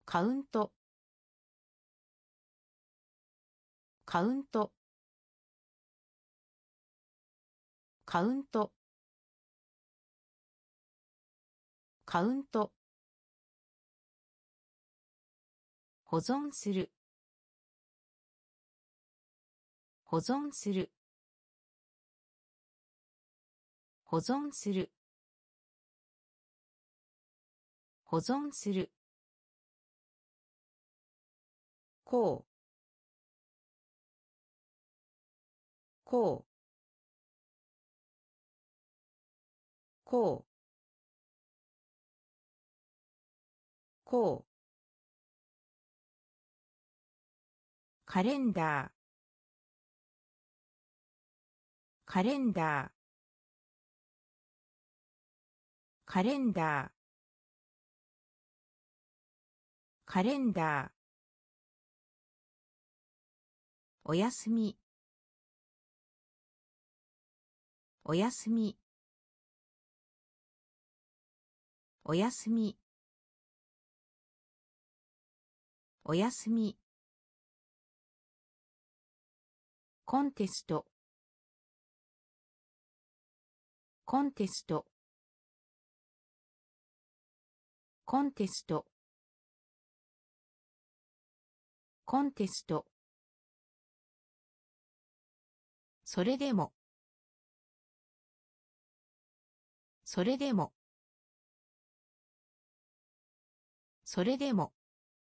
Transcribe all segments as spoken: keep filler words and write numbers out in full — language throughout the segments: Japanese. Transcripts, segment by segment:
カウントカウントカウントカウント保存する保存する保存する保存するこうこうこうこうカレンダーカレンダーカレンダーカレンダーおやすみおやすみおやすみおやすみコンテストコンテストコンテストコンテストそれでもそれでもそれでも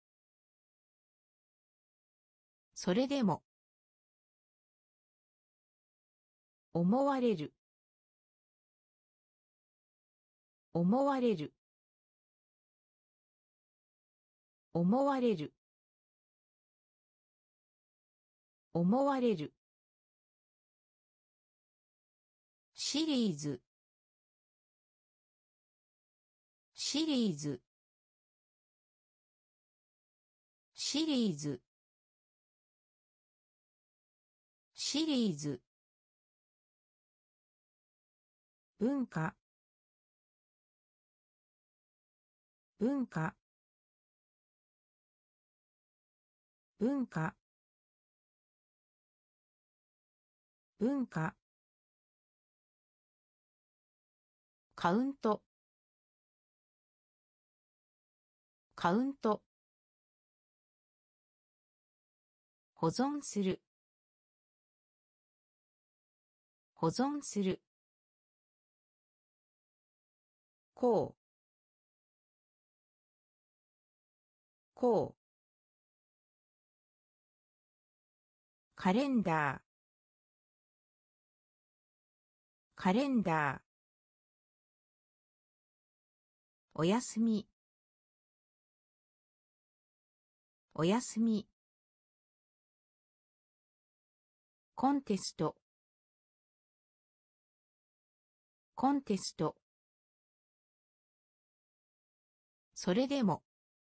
それでも思われる思われる思われる思われるシリーズシリーズシリーズシリーズ文化文化文化文化カウントカウント保存する保存するこうこうカレンダーカレンダーおやすみおやすみコンテストコンテストそれでも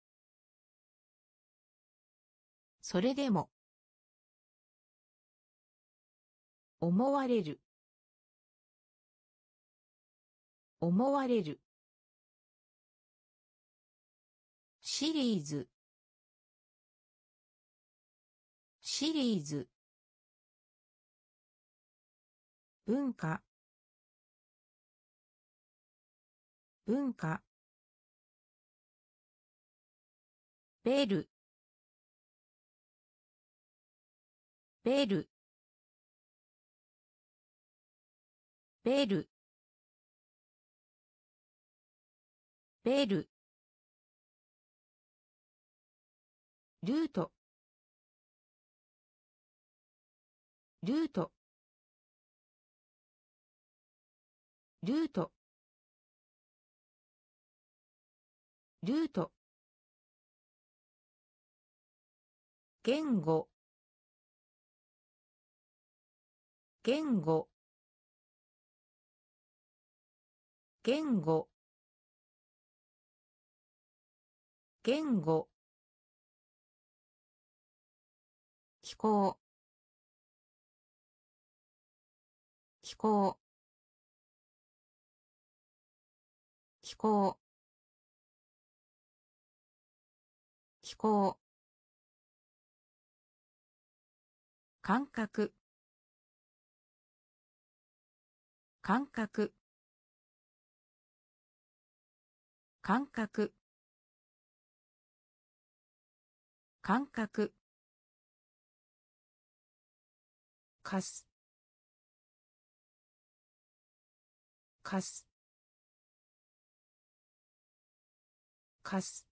それでも思われる思われるシリーズシリーズ文化文化ベルベルベルベルルートルートルートルート言語言語言語言語気候気候気候気候感覚感覚感覚感覚かすかすかす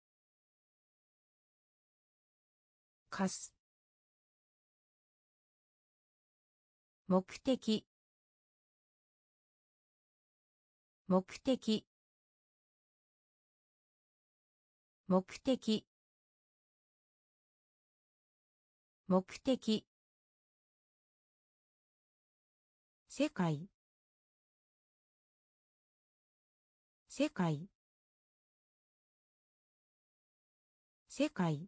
かす目的目的目的目的世界世界世界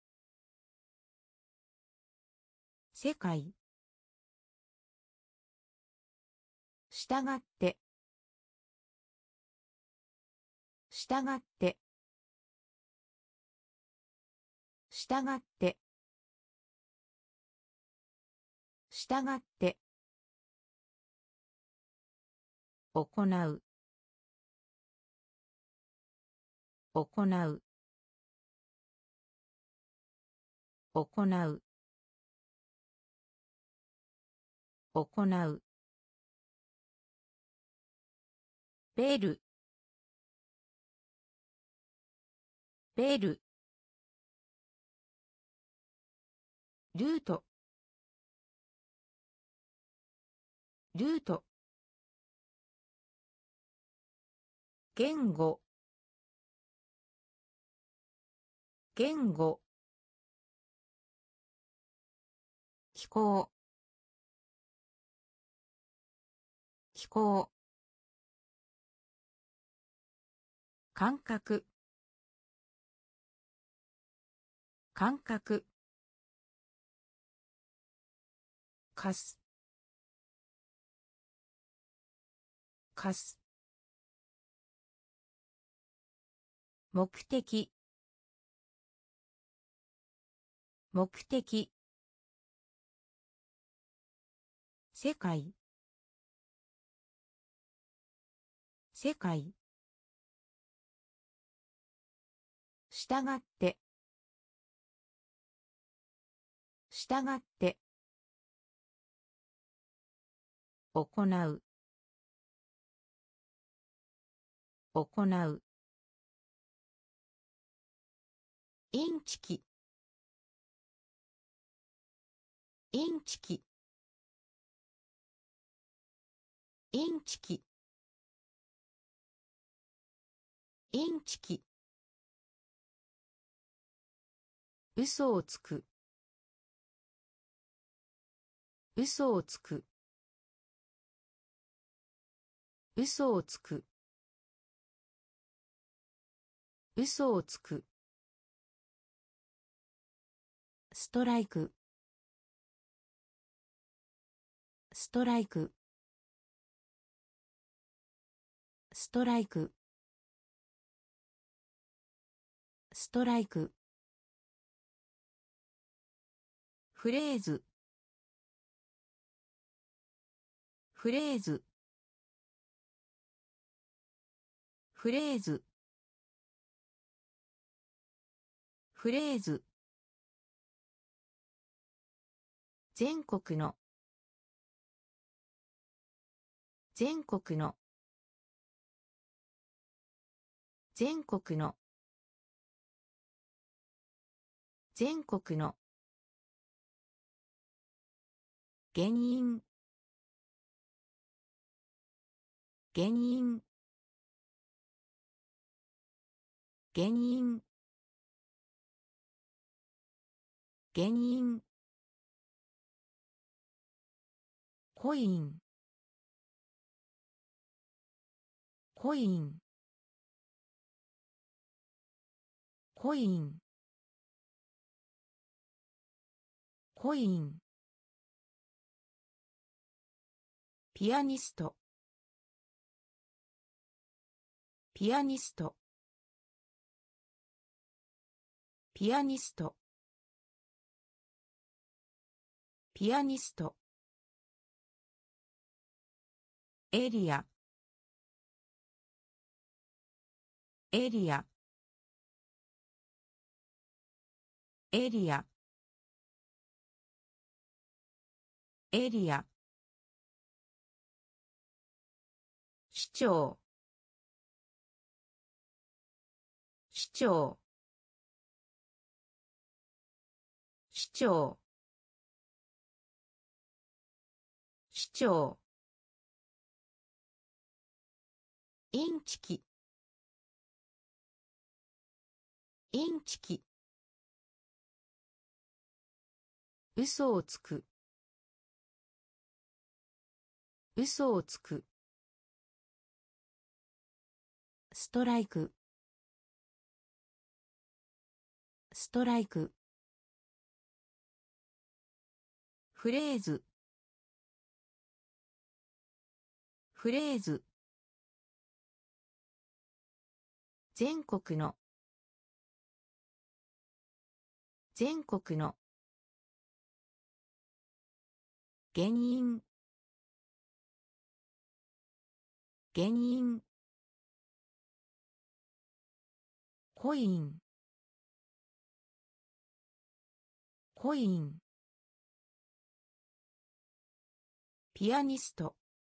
世界したがってしたがってしたがってしたがって行う行う行う行うベルベルルートルート言語言語気候気候感覚感覚かすかす目的目的世界世界したがってしたがって行う行うインチキインチキインチキインチキ嘘をつく嘘をつく嘘をつく嘘をつくストライクストライクストライクストライクフレーズフレーズフレーズフレーズ全国の全国の全国の全国の原因原因原因原因コインコインコインコインピアニストピアニストピアニスト、ピアニスト。エリア、エリア、エリア、エリア。市長、市長、市長、市長。インチキ、インチキ。嘘をつく、嘘をつく。ストライク、ストライク。フレーズ、フレーズ。全国の、全国の。原因、原因。コイン、コイン。ピアニスト、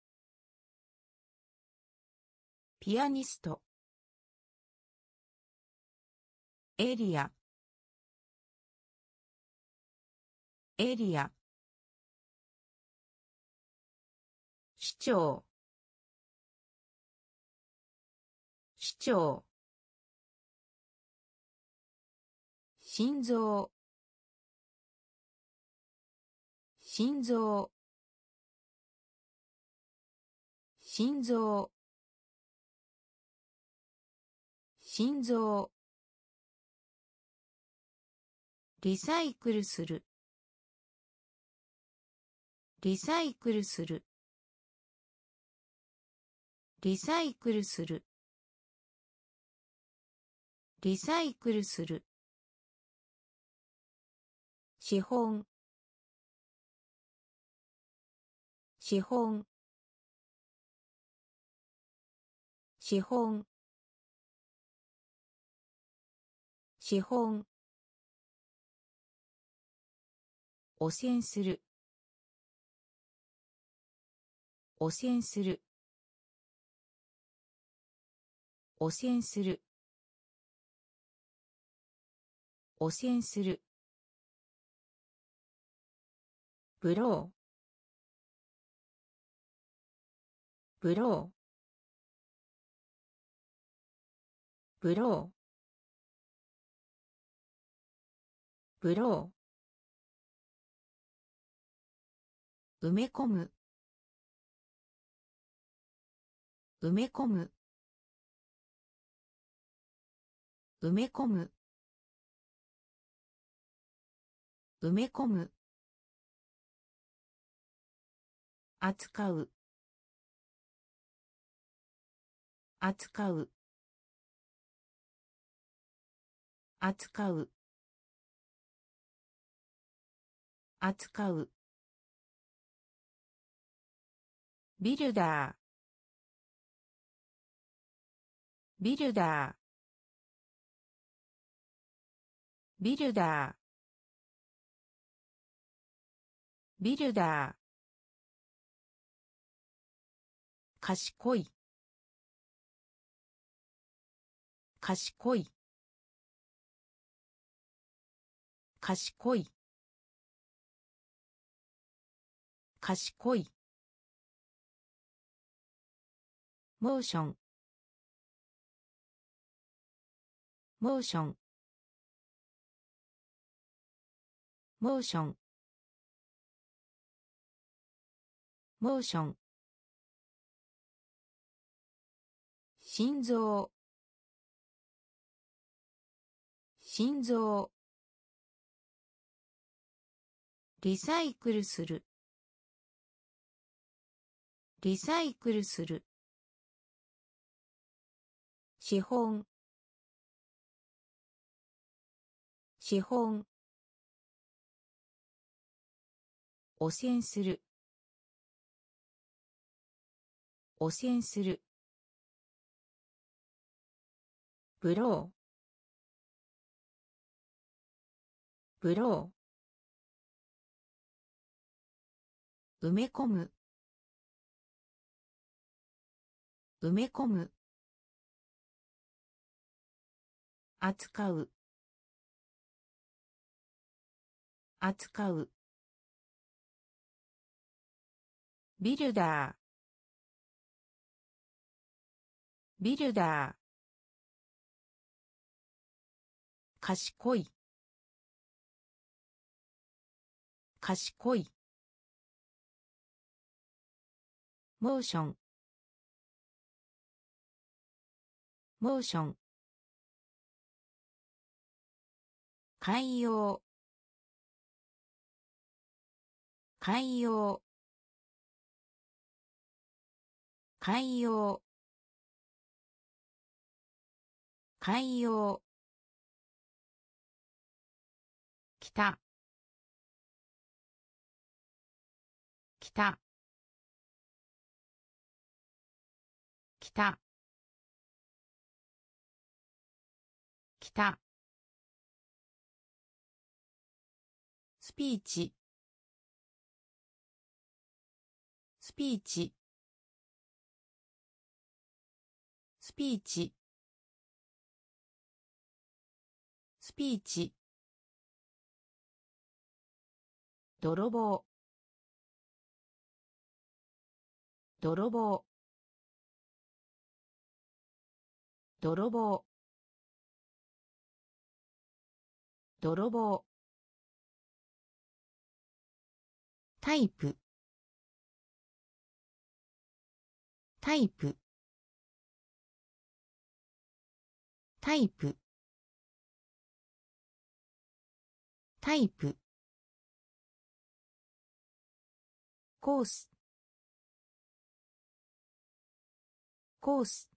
ピアニスト。エリア、エリア。市長、市長。心臓、心臓、心臓、心臓。リサイクルする、リサイクルする、リサイクルする、リサイクルする。資本、資本、資本、資本。汚染する、汚染する、汚染する、汚染する。ブロー、ブロー、ブロー、ブロー。埋め込む、埋め込む、埋め込む、埋め込む。扱う、扱う、扱う、扱う。ビルダー、ビルダー、ビルダー、ビルダー。賢い、賢い、賢い、賢い。モーション、モーション、モーション、モーション。心臓、心臓。リサイクルする、リサイクルする。資本、 資本、汚染する、汚染する、ブロー、ブロー、埋め込む、埋め込む、扱う、扱う、ビルダー、ビルダー、賢い、賢い、モーション、モーション、海洋、海洋、海洋、海洋、北、北、北、北、スピーチ、スピーチ、スピーチ、スピーチ、泥棒、泥棒、泥棒、泥棒、タイプ、タイプ、タイプ、タイプ、コース、コース、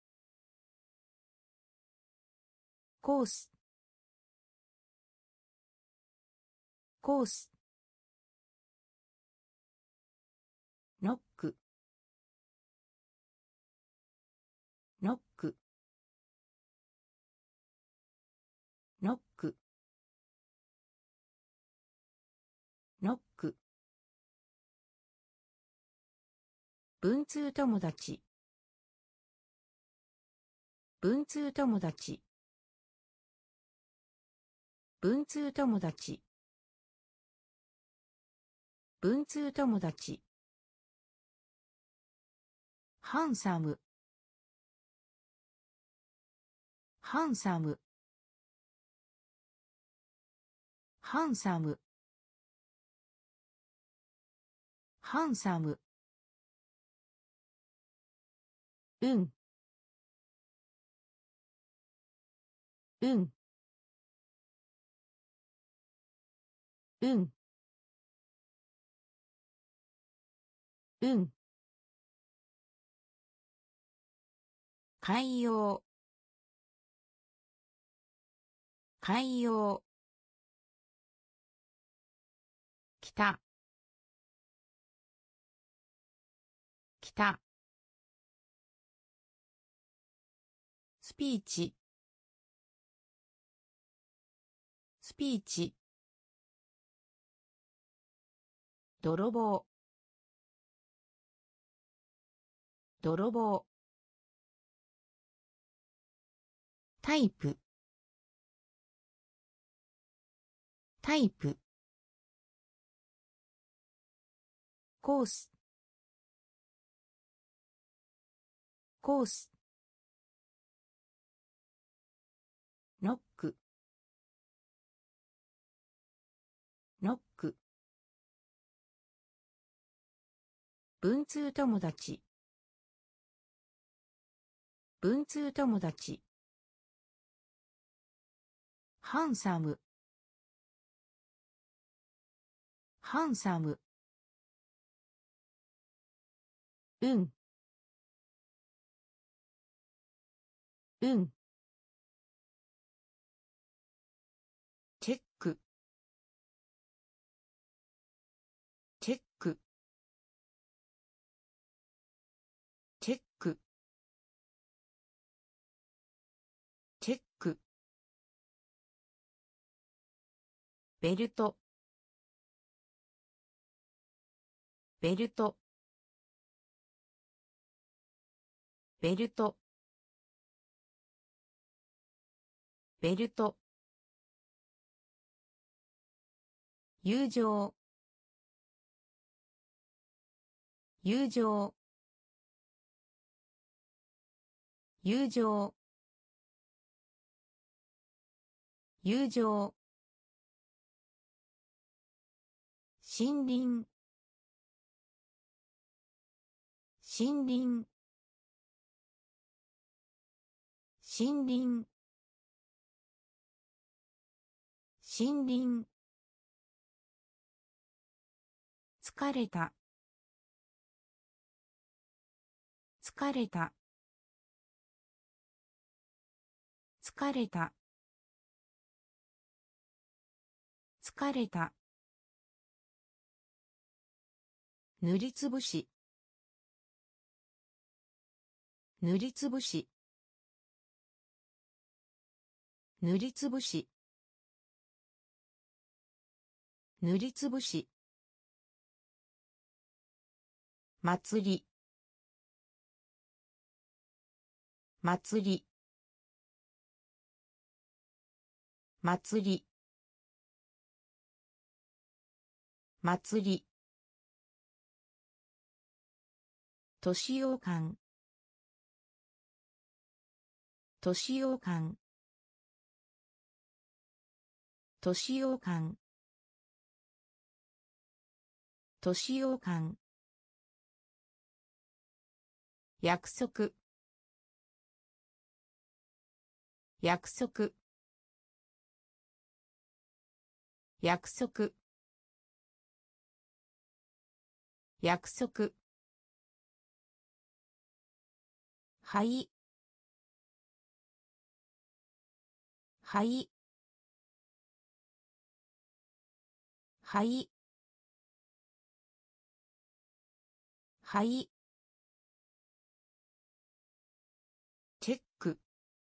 コース、コース、ノック、ノック、ノック、ノック、文通友達、文通友達、文通友達、文通友達、ハンサム、ハンサム、ハンサム、ハンサム、うん、うん、うん、うん、海洋、海洋、北、北、スピーチ、スピーチ、泥棒、泥棒、タイプ、タイプ、コース、コース、ノック、ノック、文通友達、文通友達、ハンサム、ハンサム、うん、うん、 ベルトベルトベルトベルト友情友情友情友情森林森林森林森林疲れた疲れた疲れた疲れた塗りつぶし塗りつぶし塗りつぶし塗りつぶし祭り祭り祭り祭り年ようかん年ようかん年ようかん年ようかん約束約束約束約束はいはいはいはいチェック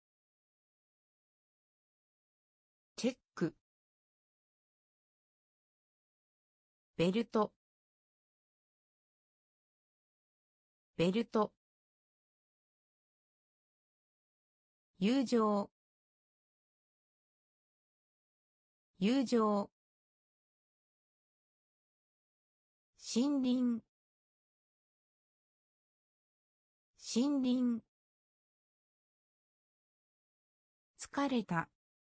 チェックベルトベルト友情友情森林森林疲れた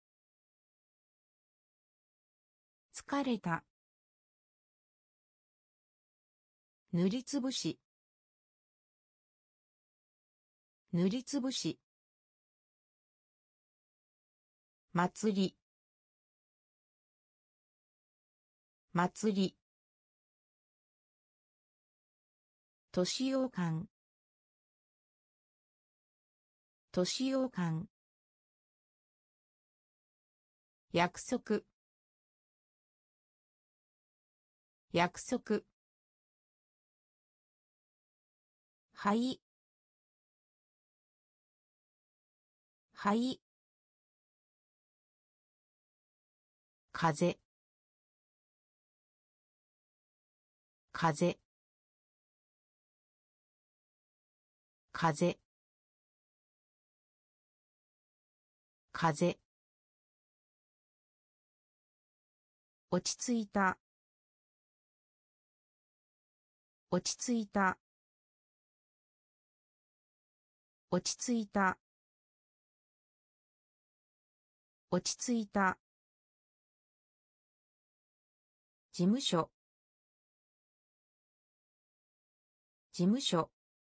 疲れた塗りつぶし塗りつぶし祭り祭り年ようかん年ようかん約束約束はいはい風風風風落ち着いた落ち着いた落ち着いた落ち着いた事務所事務所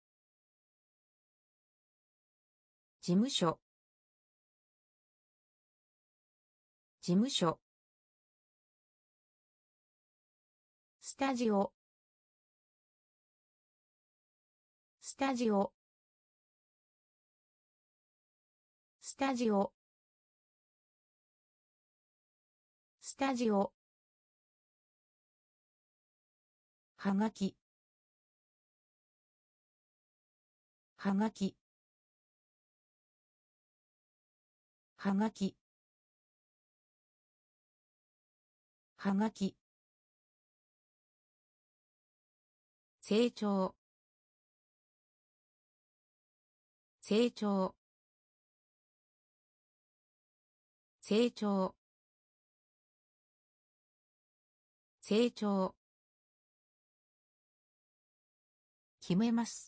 事務所事務所スタジオスタジオスタジオスタジオはがきはがきはがきはがき成長成長成長成長決めます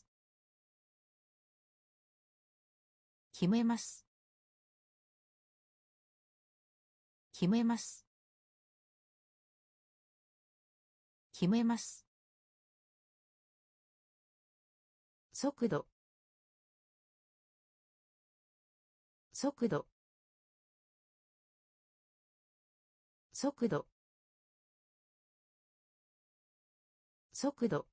決めます決めます決めます速度速度速度速度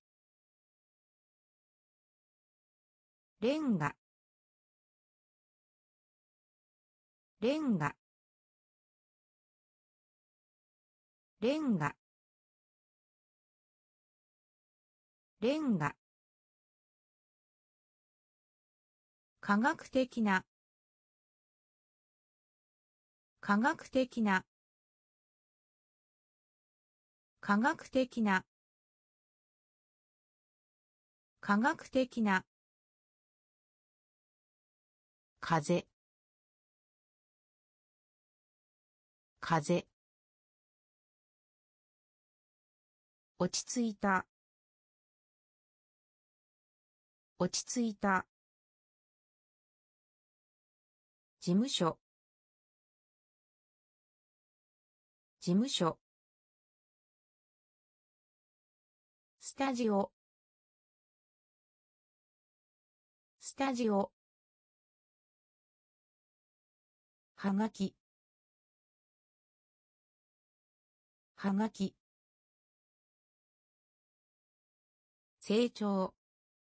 レンガレンガレンガレンガ科学的な科学的な科学的な科学的な風風落ち着いた落ち着いた事務所事務所スタジオスタジオはがきはがき成長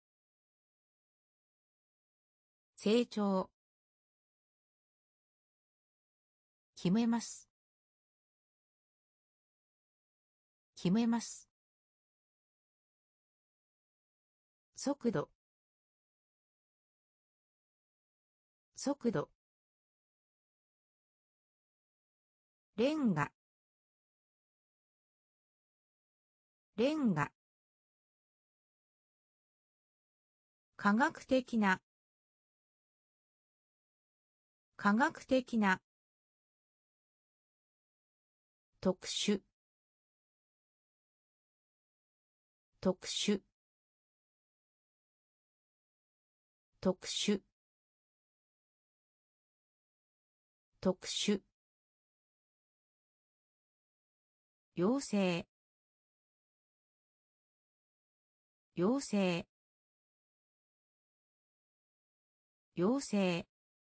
成長決めます決めます速度速度レンガレンガ科学的な科学的な特殊特殊特殊特殊要請要請要請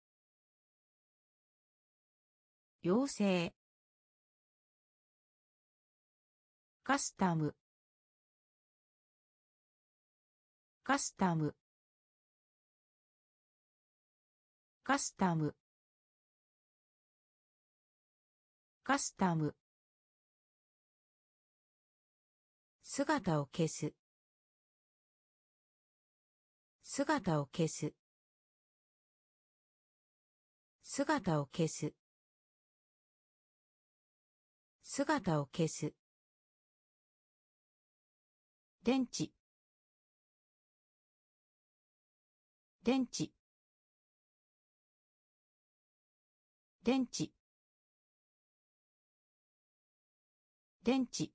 要請カスタムカスタムカスタムカスタム姿を消す姿を消す姿を消す姿を消す電池電池電池電池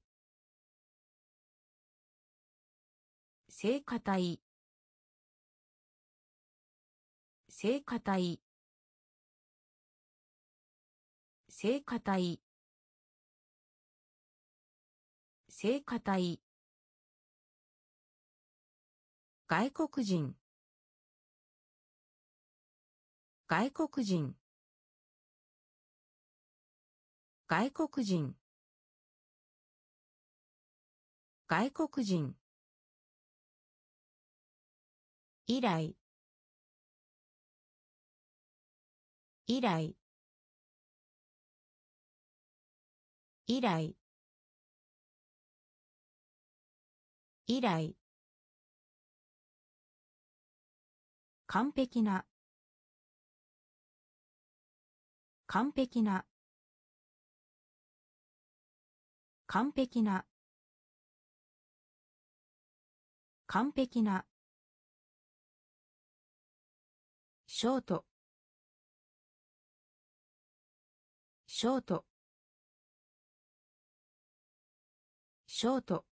聖歌隊聖歌隊聖歌隊聖歌隊外国人外国人外国人外国人依頼依頼依頼依頼完璧な完璧な完璧な完璧なショートショートショート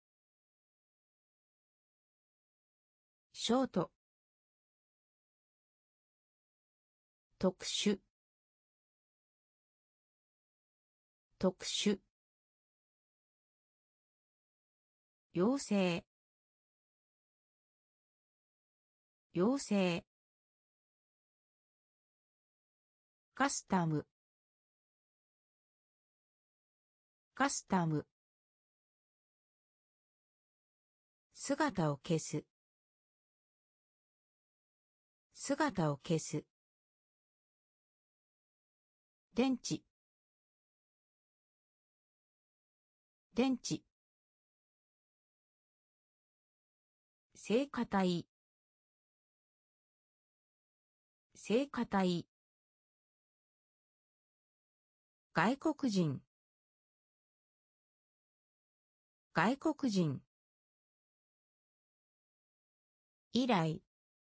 ショート特殊特殊妖精妖精カスタムカスタム姿を消す姿を消す電池電池聖歌隊聖歌隊外国人外国人依頼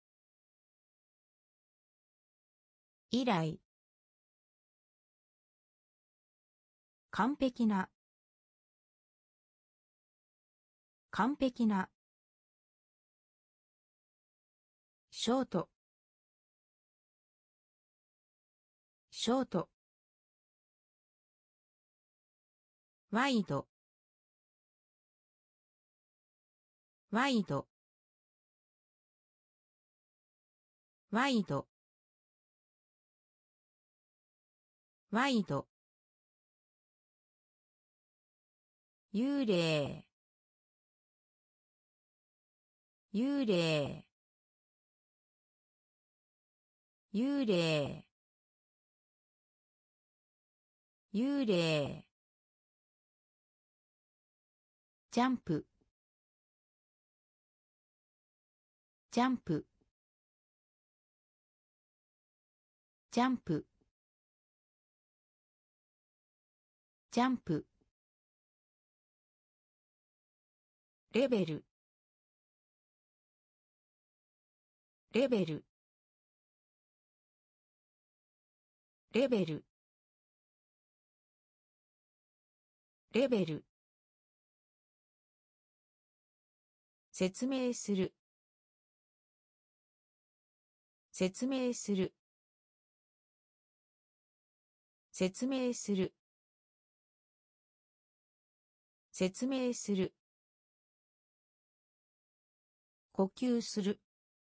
依頼完璧な完璧なショートショートワイドワイドワイドワイド幽霊幽霊幽霊幽霊ジャンプジャンプジャンプジャンプレベルレベルレベルレベル説明する説明する説明する説明する呼吸する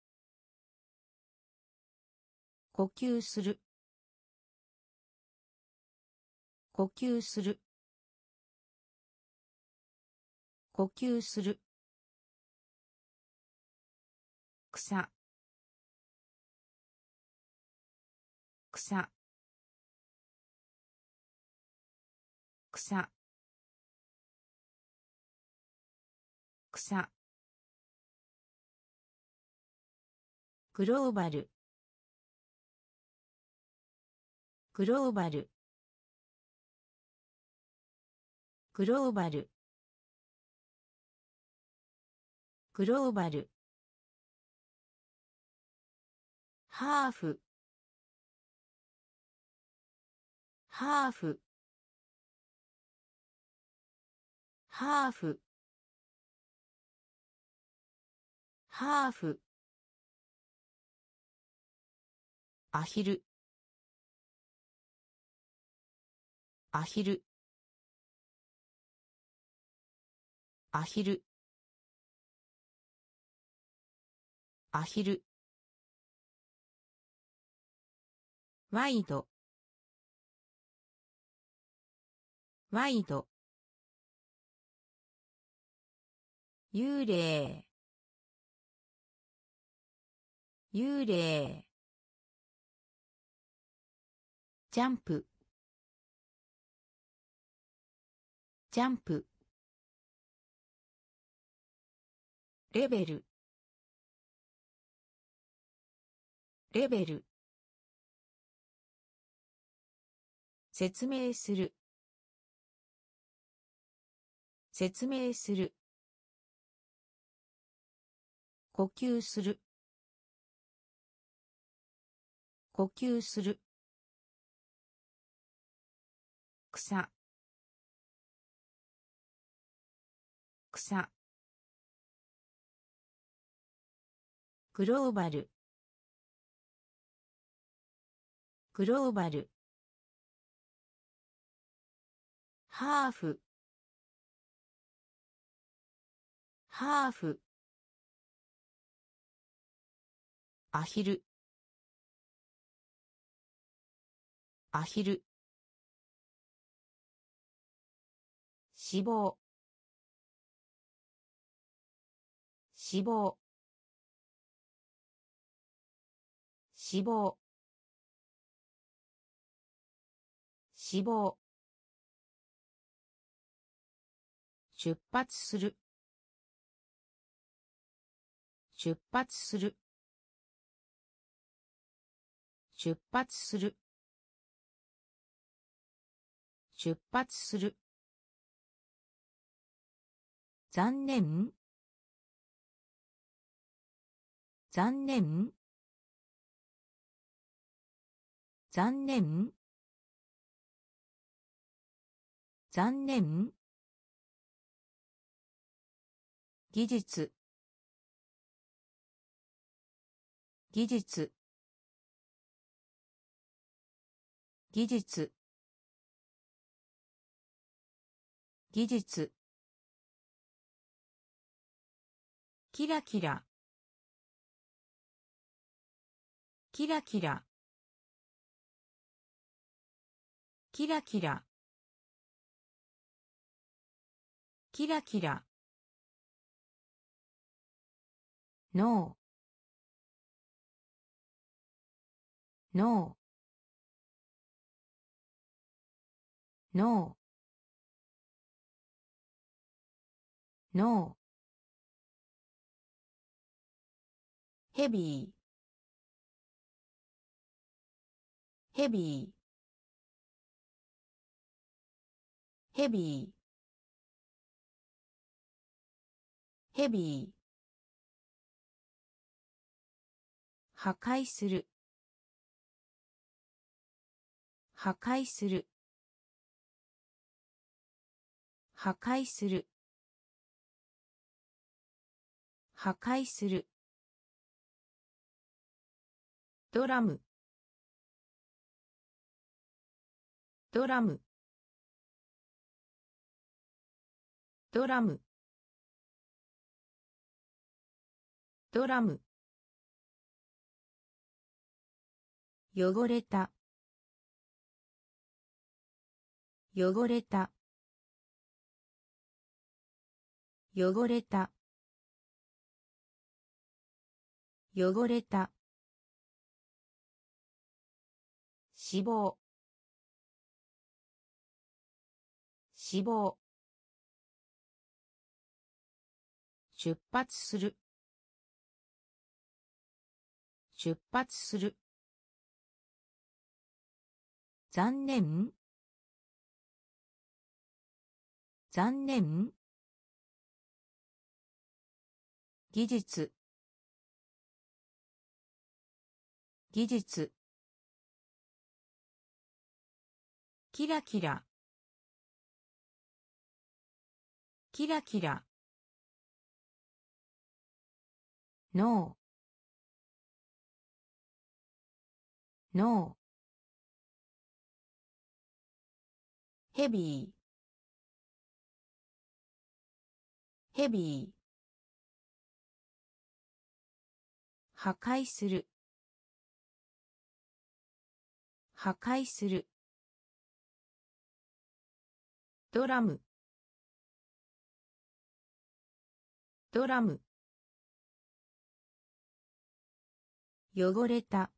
呼吸する呼吸する呼吸する草草草草グローバルグローバルグローバルグローバルハーフハーフハーフハーフアヒルアヒルアヒルアヒルワイドワイド幽霊幽霊ジャンプジャンプレベルレベル説明する説明する。呼吸する。呼吸する。草。草。グローバル。グローバル。ハーフ。ハーフ。アヒル。アヒル。脂肪。脂肪。脂肪。脂肪。出発する。出発する。出発する。出発する。残念。残念。残念。残念。技術。技術。技術。技術。キラキラ。キラキラ。キラキラ。キラキラ。ノー。ノー。ノー。ノー。ヘビー。ヘビー。ヘビー。ヘビー。破壊する。破壊する。破壊する。破壊する。ドラム。ドラム。ドラム。ドラム。汚れた。汚れた。汚れた。汚れた。脂肪。脂肪。出発する。出発する。残念。残念。技術。技術。キラキラ。キラキラ。ノー。ノー。ヘビー。ヘビー。破壊する。破壊する。ドラム。ドラム。汚れた。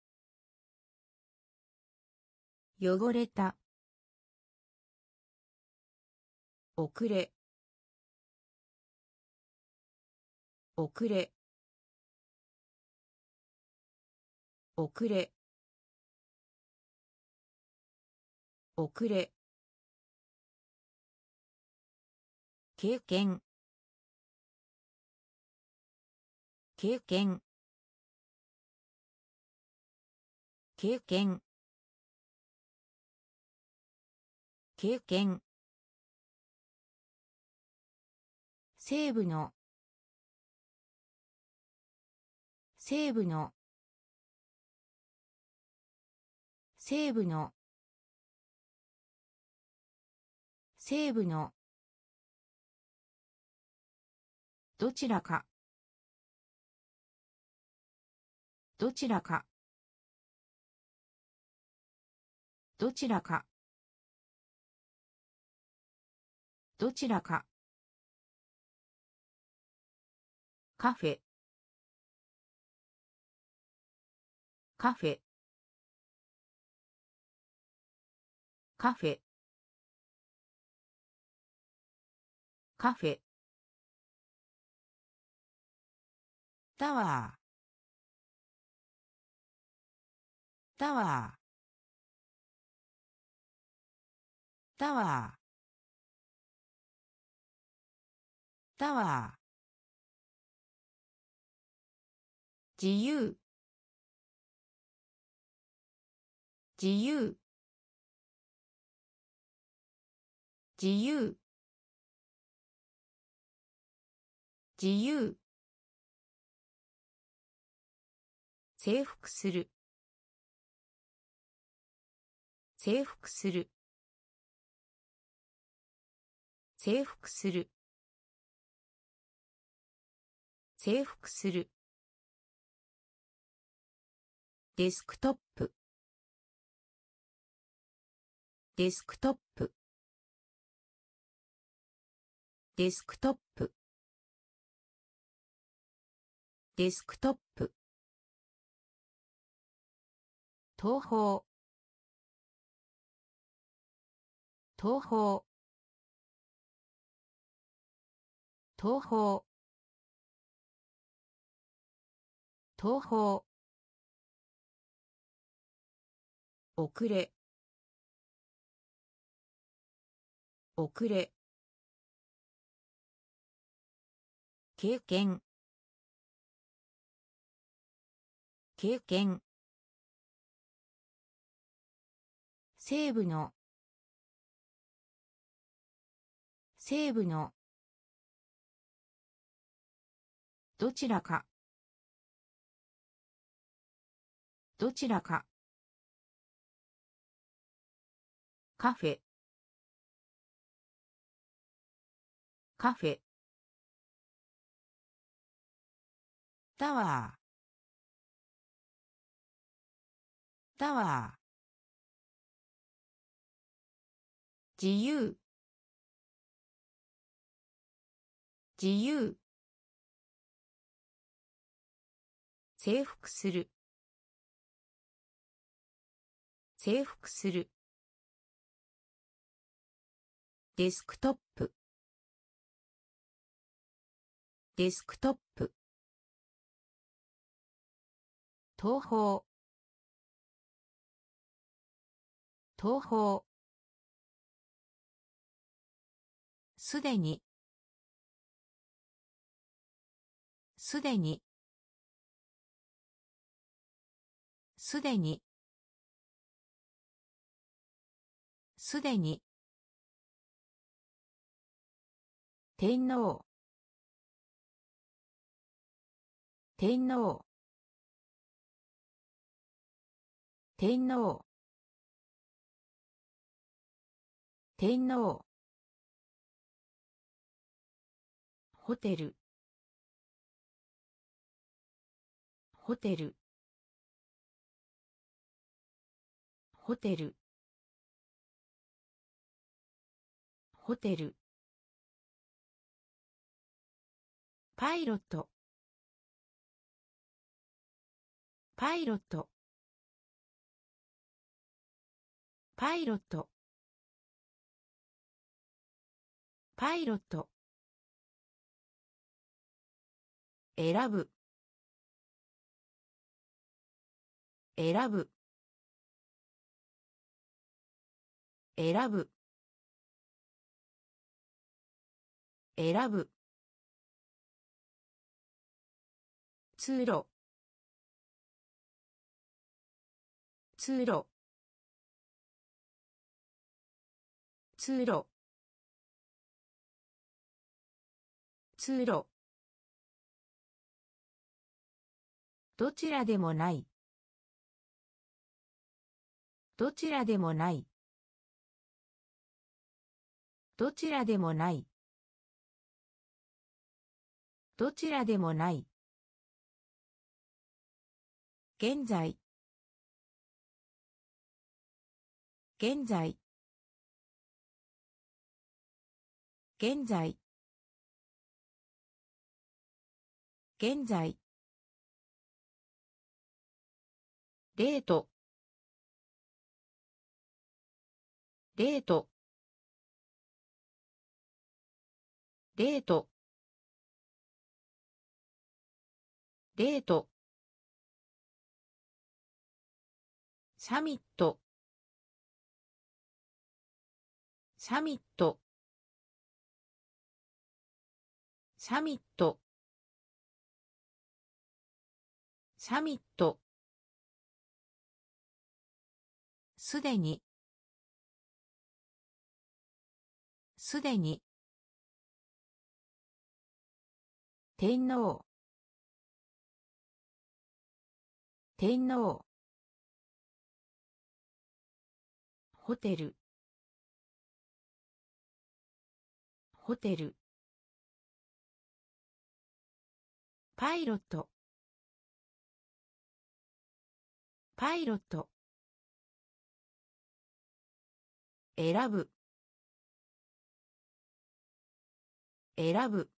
汚れた。遅れ。遅れ。遅れ。遅れ。 経験経験経験経験西部の西部の西部の西部のどちらかどちらかどちらかどちらかカフェカフェカフェカフェタワータワータワータワー自由自由自由自由征服する征服する征服する征服するデスクトップデスクトップデスクトップデスクトップ東方東方東方東方遅れ遅れ経験経験西部の西部のどちらかどちらかカフェカフェタワータワー自由自由征服する征服するデスクトップデスクトップ東方東方すでにすでにすでにすでに天皇天皇天皇天皇ホテルホテルホテルホテルパイロットパイロットパイロットパイロット選ぶ選ぶ選ぶ選ぶ。通路。通路。通路。通路。どちらでもない。どちらでもない。どちらでもない。どちらでもない。現在。現在。現在。現在。デート。デート。デート。デート。サミット。サミット。サミット。サミット。すでに。すでに。天皇。天皇。ホテル。ホテル。パイロット。パイロット。選ぶ。選ぶ。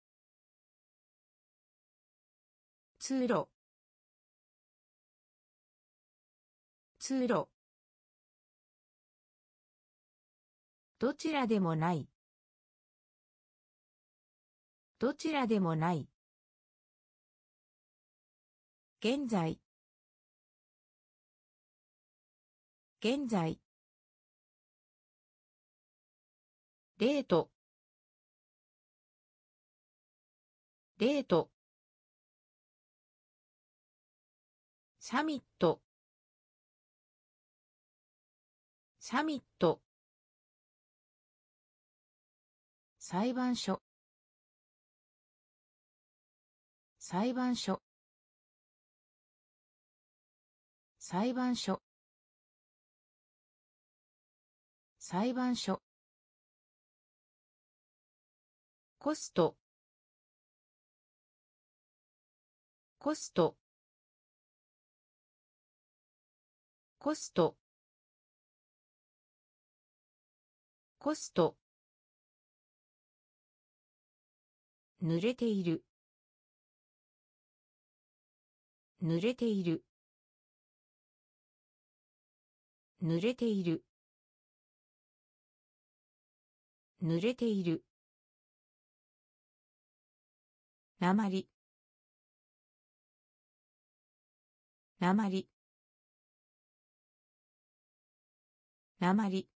通路。通路。どちらでもない。どちらでもない。現在。現在。デート。デート。サミット。サミット。裁判所。裁判所。裁判所。裁判所。コスト。コスト。コスト。コスト。濡れている。濡れている。濡れている。濡れている。なまり。なまり。なまり。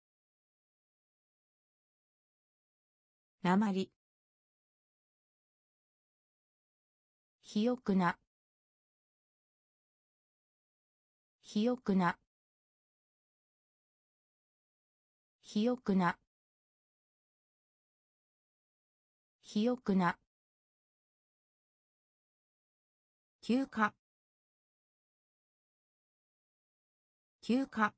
なまり。肥沃な。肥沃な。肥沃な。肥沃な。休暇。休暇。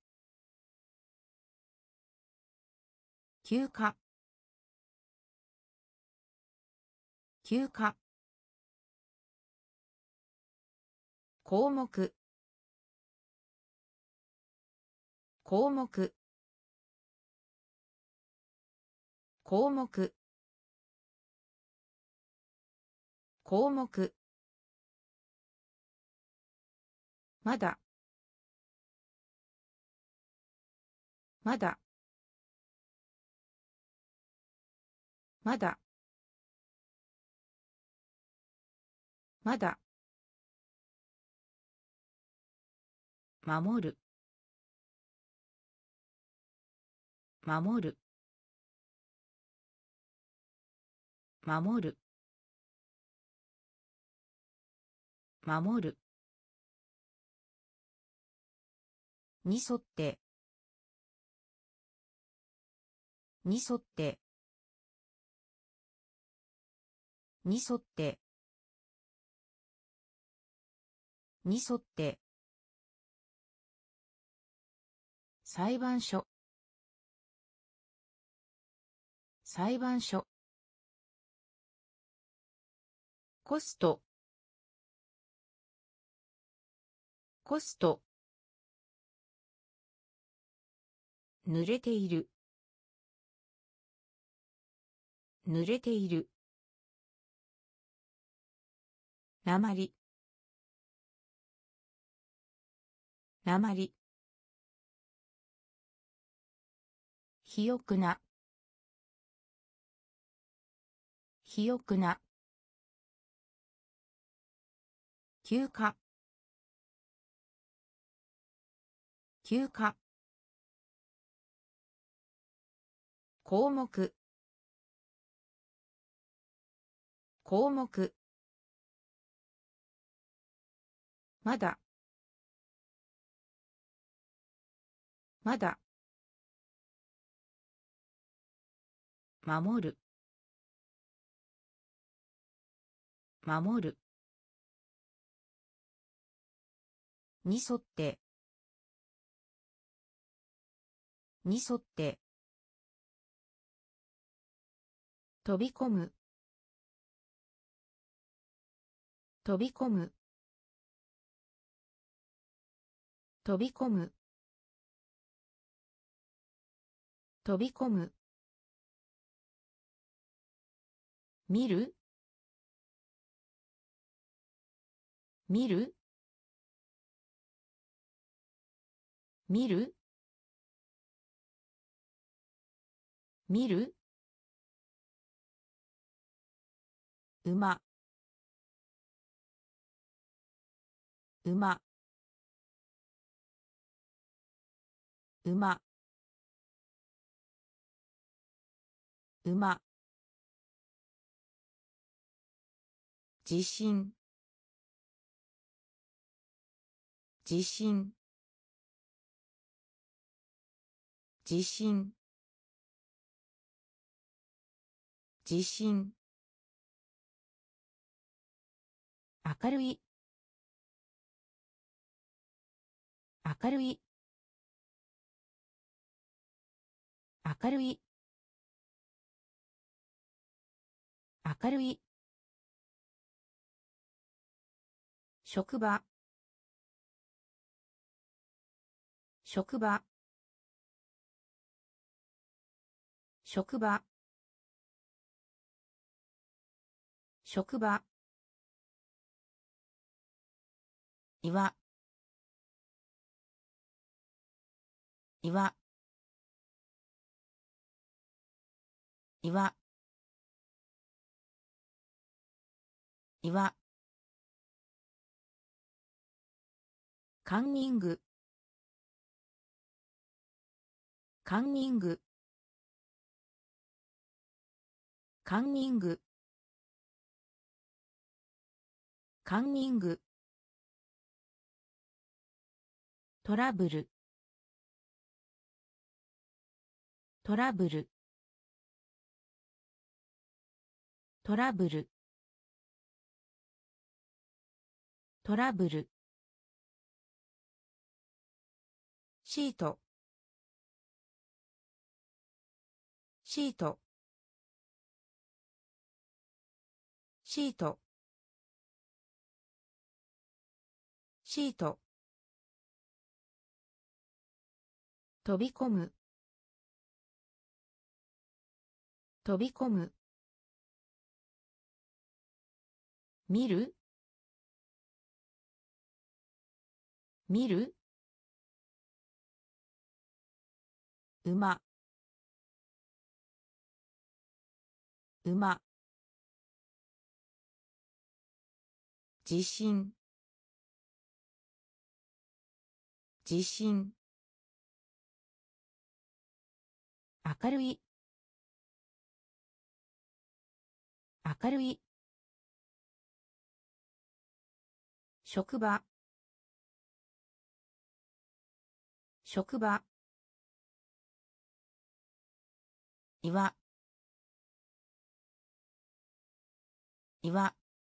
休暇。休暇。項目。項目。項目。項目。まだ。まだ。まだ。まだ。守る。守る。 守る守るに沿ってに沿ってに沿ってに沿って裁判所裁判所コストコスト濡れている濡れているなまりなまり肥沃な肥沃な休暇休暇項目項目まだまだ守る守るに沿ってに沿って飛び込む飛び込む飛び込む飛び込む見る見る見る見る馬馬馬馬地震地震地震地震明るい明るい明るい明るい職場職場職場職場岩岩岩岩カンニングカンニングカンニングカンニングトラブルトラブルトラブルトラブルシートシートシートシート飛び込む飛び込む見る見る馬馬地震地震明るい明るい職場職場岩岩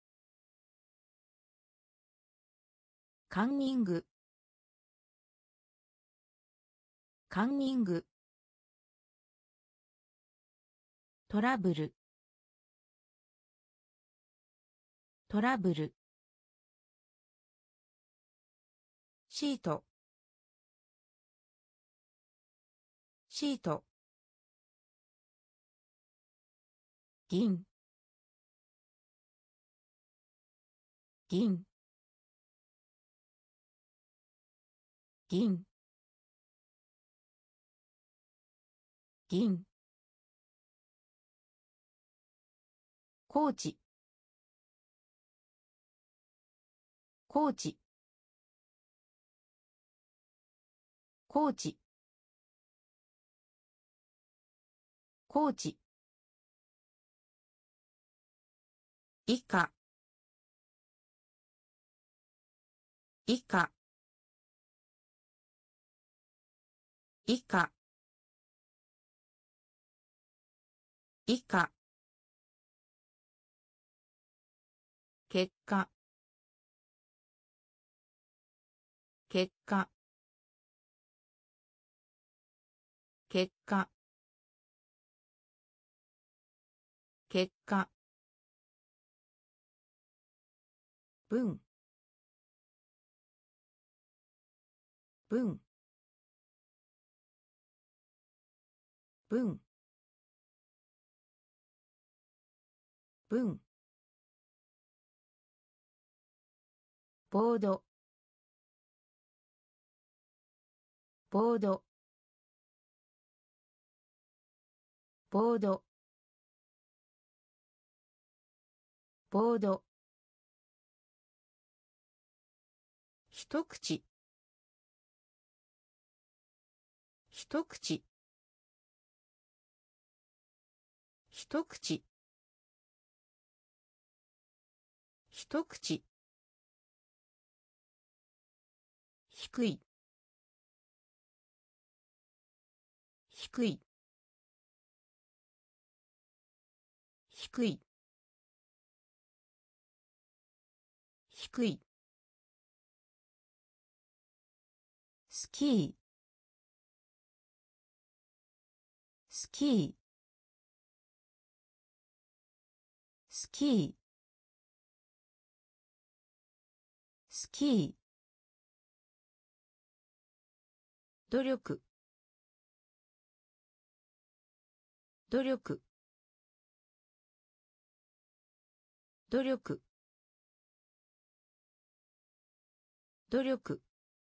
カンニングカンニングトラブルトラブルシートシート銀銀銀銀コーチコーチコーチコーチ以下以下以下以下結果結果結果結果文文文文ボードボードボードボード一口一口一口一口低い低い低い低いスキースキースキースキー努力努力努力努力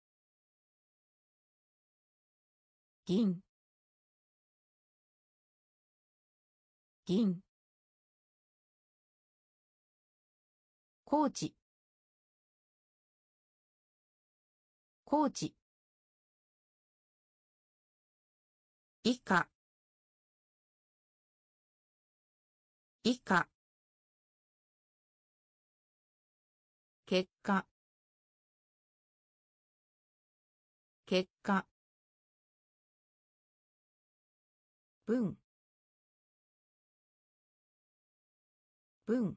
銀銀コーチコーチ以下以下結果結果文文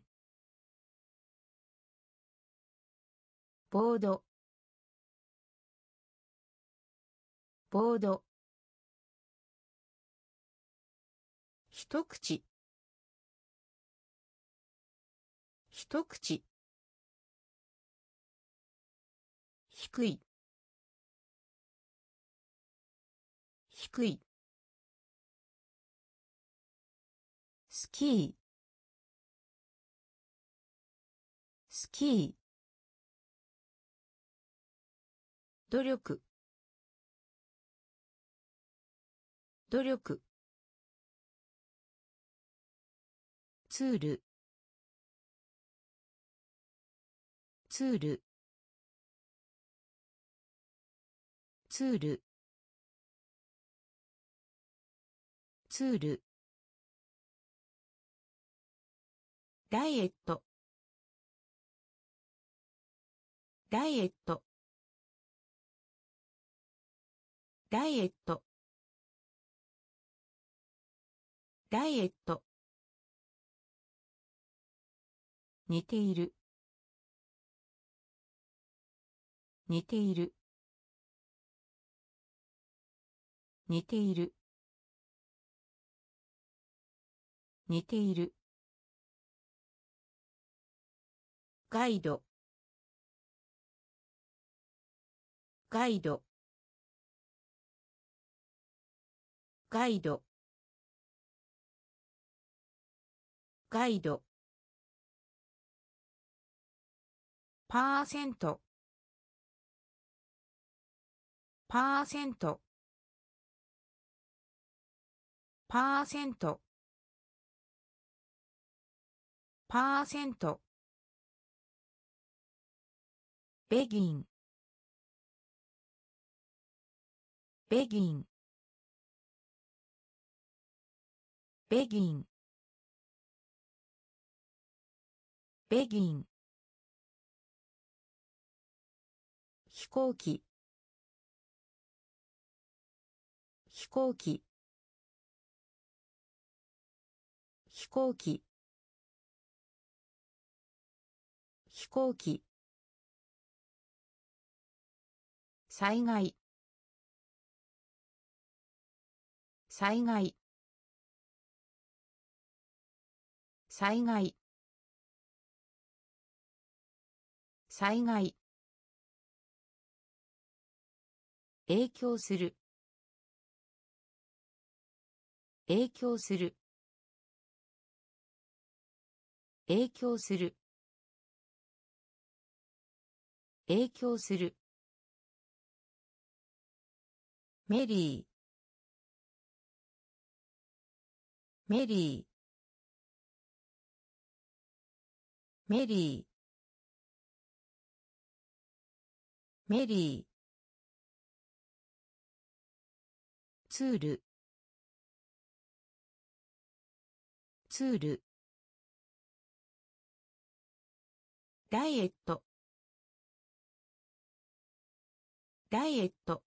ボードボード一口一口低い低いスキースキー努力努力ツールツールツールツールダイエットダイエットダイエットダイエット似ている似ている似ている似ているガイドガイドガイドガイドパーセントパーセントパーセントパーセントベギンベギンベギンベギン飛行機飛行機飛行機飛行機災害災害災害災害影響する影響する影響する影響するメリーメリーメリーメリーツールツールダイエットダイエット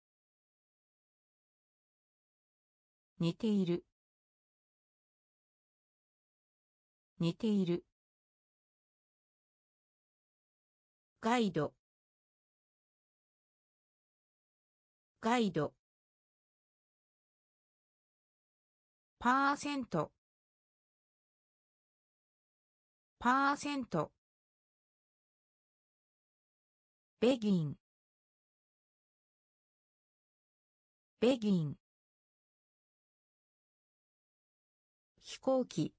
似ている似ているガイドガイドパーセントパーセントベギンベギン飛行機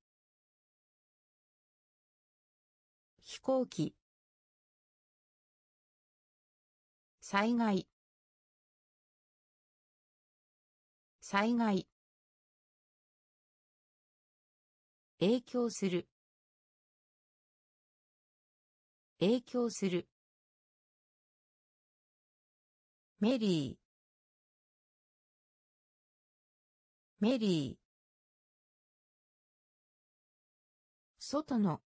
飛行機災害災害影響する影響するメリーメリー外の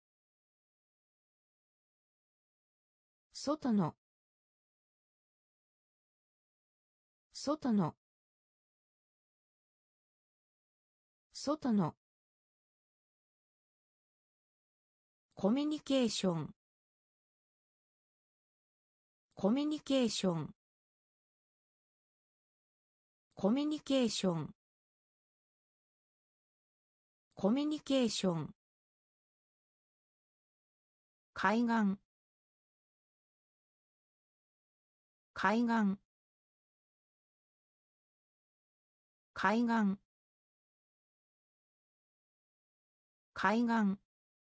外の外の外のコミュニケーションコミュニケーションコミュニケーションコミュニケーション海岸海岸海岸海岸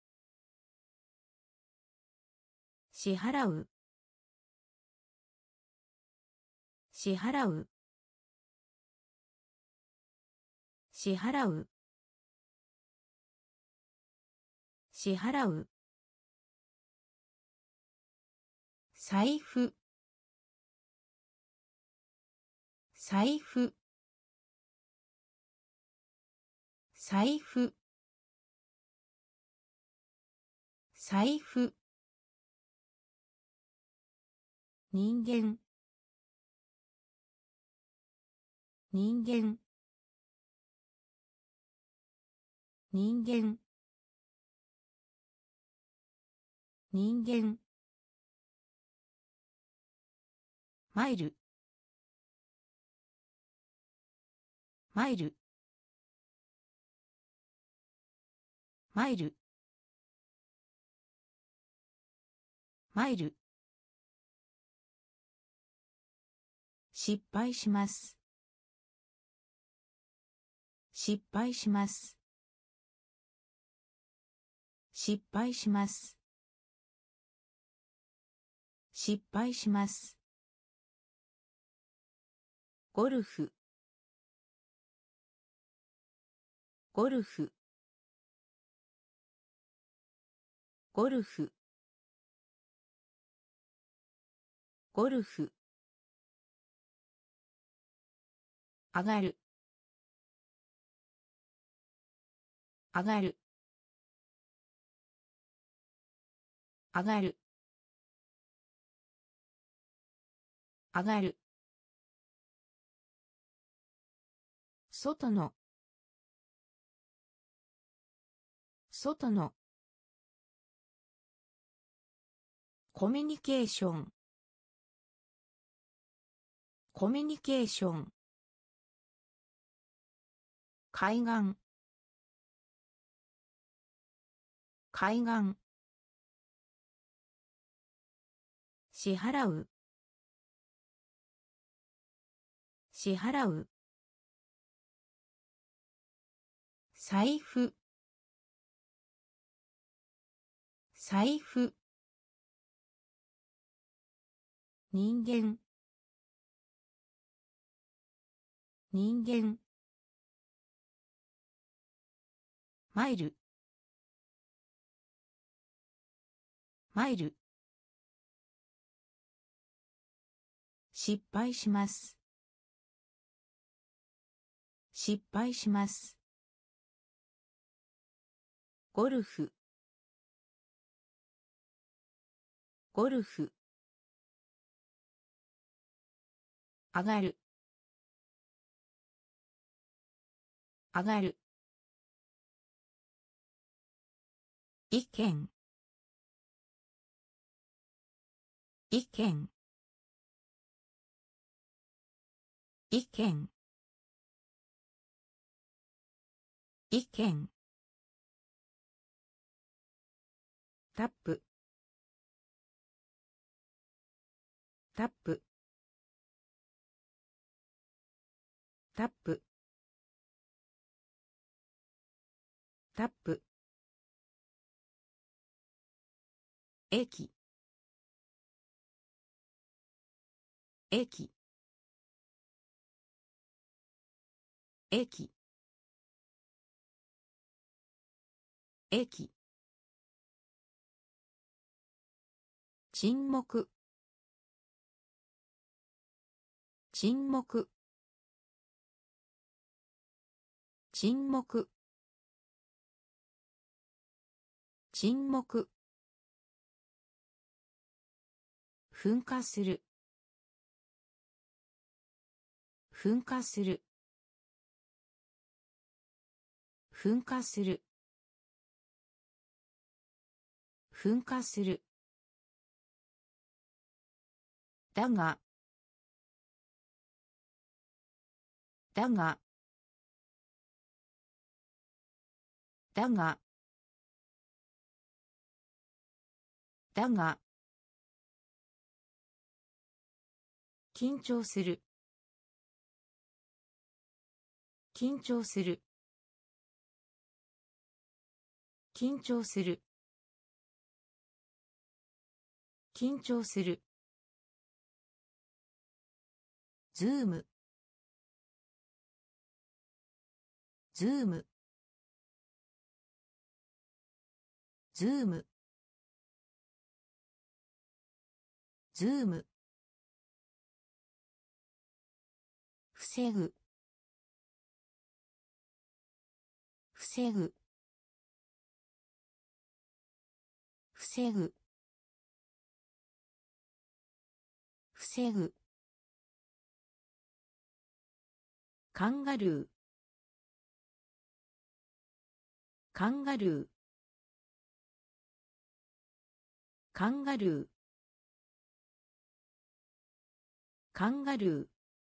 支払う支払う支払う支払う財布財布財布財布、人間、人間、人間、人間、マイル、マイル、マイル、マイル、失敗します、失敗します、失敗します、失敗します、ゴルフ、ゴルフ、ゴルフ、ゴルフ、上がる、上がる、上がる、上がる、外の、外の、コミュニケーション、コミュニケーション、海岸、海岸、支払う、支払う、財布、財布、人間、人間、マイル、マイル、失敗します、失敗します、ゴルフ、ゴルフ、上がる、上がる、意見、意見、意見、意見、タップ、タップ、タップ、タップ、駅、駅、駅、駅、沈黙、沈黙、沈黙、沈黙、噴火する、噴火する、噴火する、噴火する、だが、だが、だが、だが、緊張する、緊張する、緊張する、緊張する、ズーム、ズーム、ズーム、ズーム、防ぐ、防ぐ、 防ぐ防ぐカンガルーカンガルーカンガルーカンガルー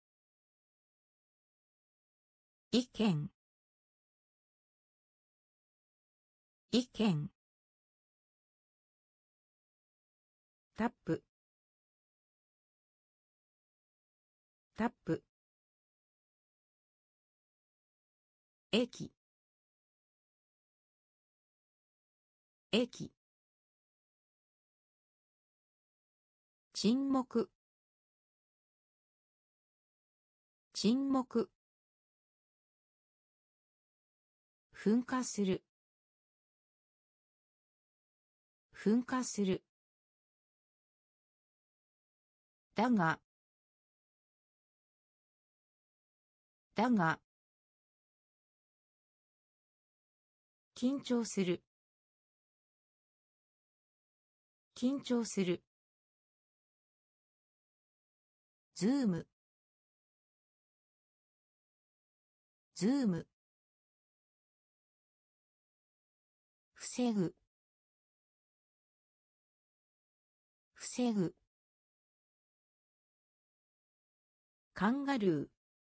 意見意見タップタップ駅駅沈黙沈黙噴火する噴火するだがだが緊張する緊張するズームズーム防ぐ防ぐカンガルー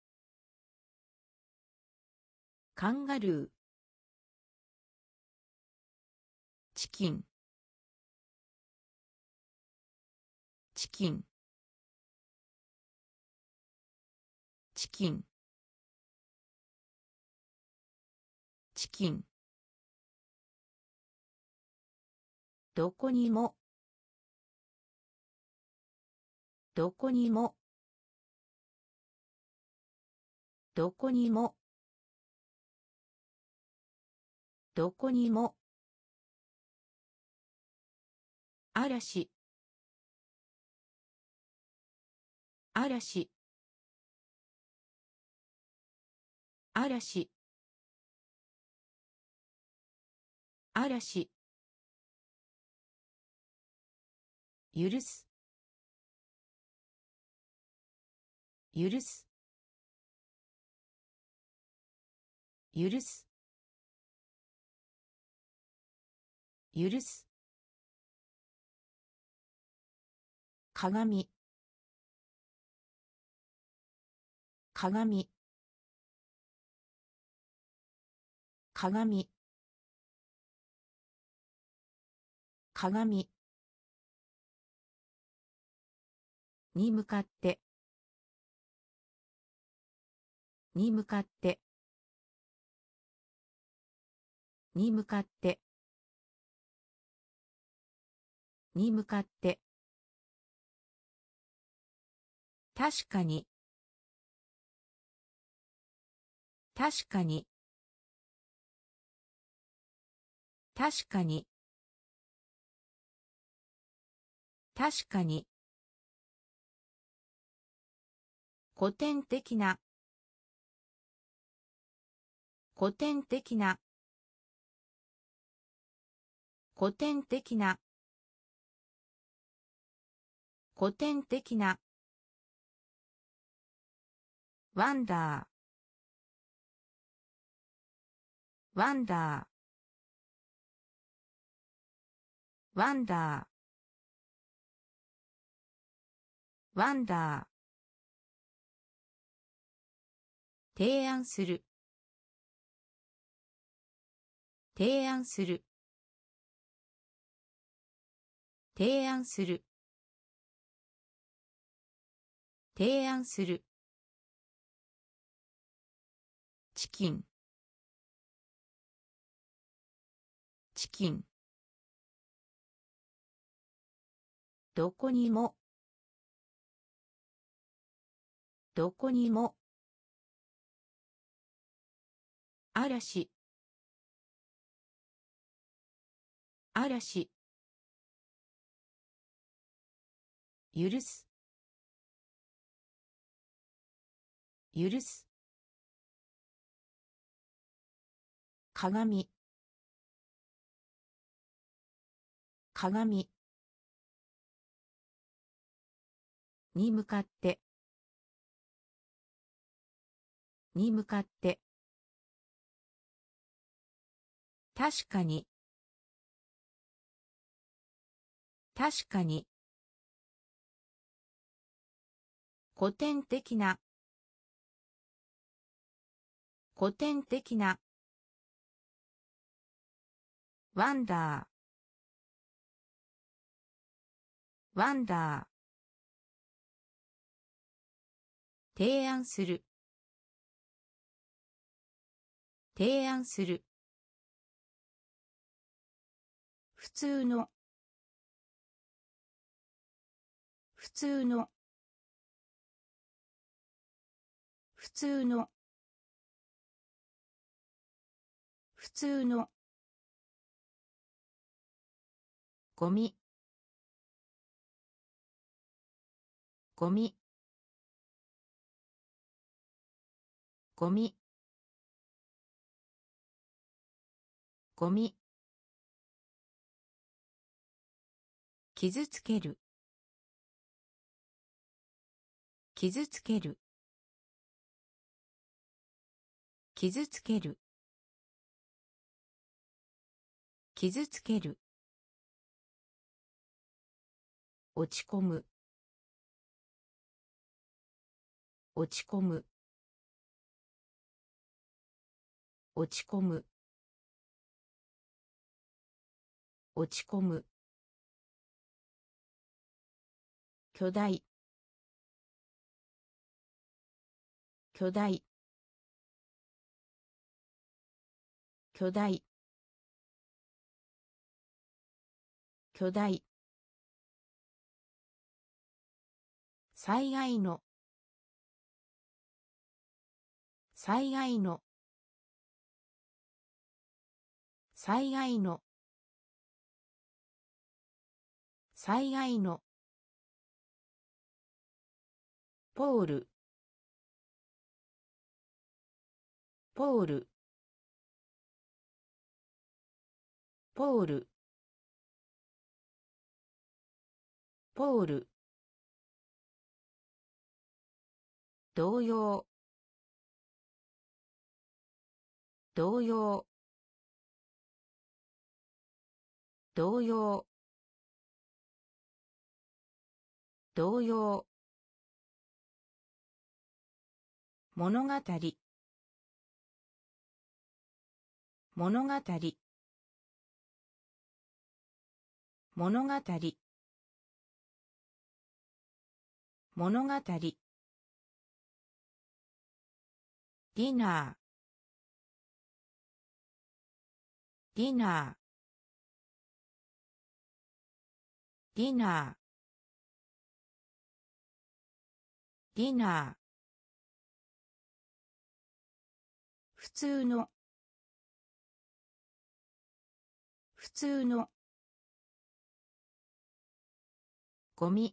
カンガルーチキンチキンチキンチキンどこにもどこにもどこにもどこにも嵐嵐嵐嵐許す許す許す許す鏡鏡鏡鏡に向かってに向かってに向かってに向かって確かに確かに確かに確かに古典的な古典的な古典的な古典的なワンダーワンダーワンダーワンダー提案する提案する提案する提案するチキンチキンどこにもどこにも嵐嵐許す許す鏡鏡に向かってに向かって確かに確かに古典的な古典的なワンダーワンダー提案する提案する普通の普通の普通の普通のゴミゴミゴミゴミ傷つける傷つける傷つける傷つける落ち込む落ち込む落ち込む落ち込む巨大巨大巨大巨大災害の災害の災害の災害のポールポールポールポール同様同様同様同様物語物語物語物語ディナーディナーディナーディナー普通の普通のゴミ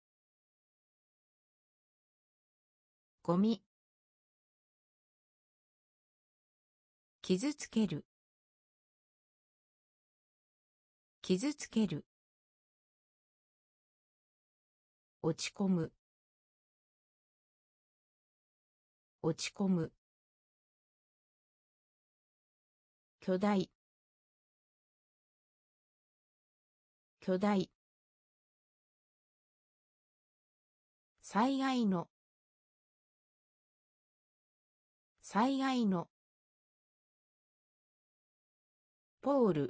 ゴミ傷つける傷つける落ち込む落ち込む巨大巨大災害の災害のポール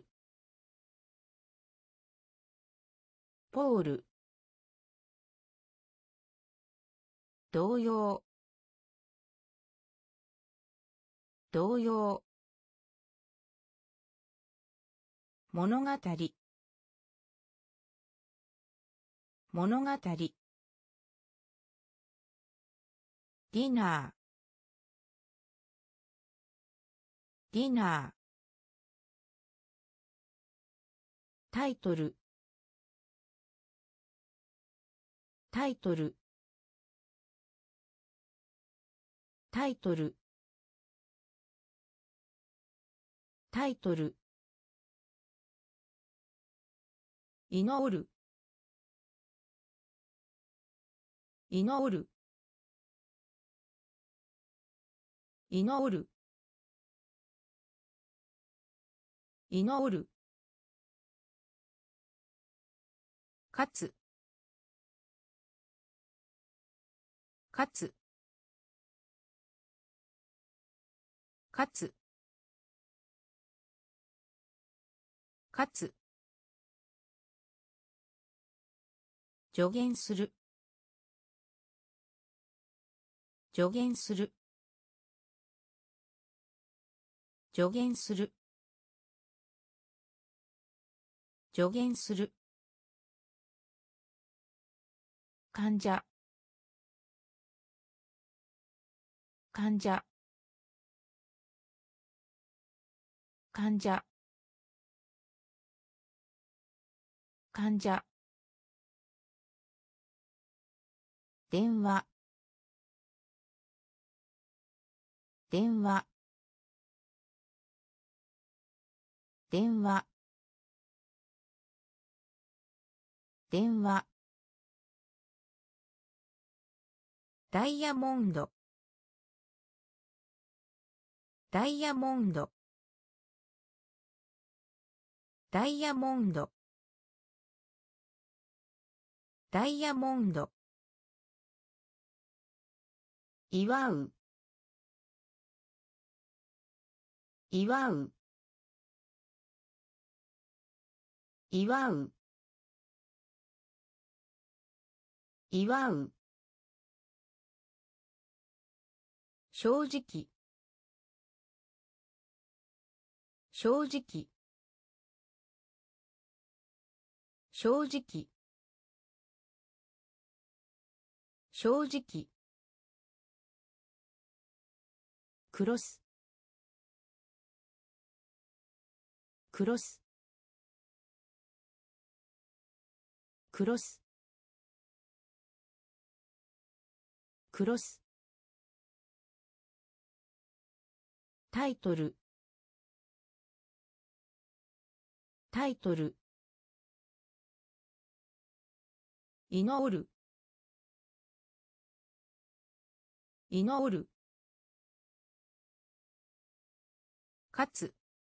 ポール同様同様物語物語ディナーディナータイトルタイトルタイトルタイトル祈る祈る祈る祈るかつかつかつかつ助言する助言する助言する助言する患者患者患者患者電話電話電話電話ダイヤモンドダイヤモンドダイヤモンドダイヤモンド祝う祝う祝う祝う正直正直正直正直クロスクロスクロスクロスタイトルタイトル祈る祈るかつ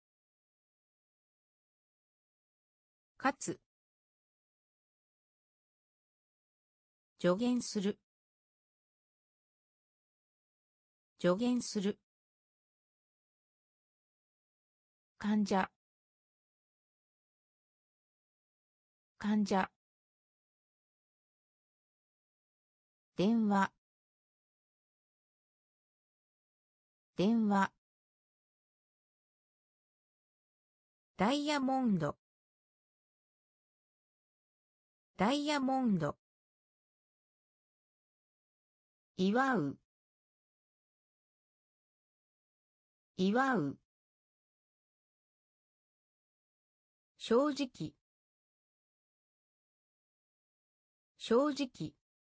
かつ助言する助言する患者患者電話電話ダイヤモンドダイヤモンド祝う祝う正直正直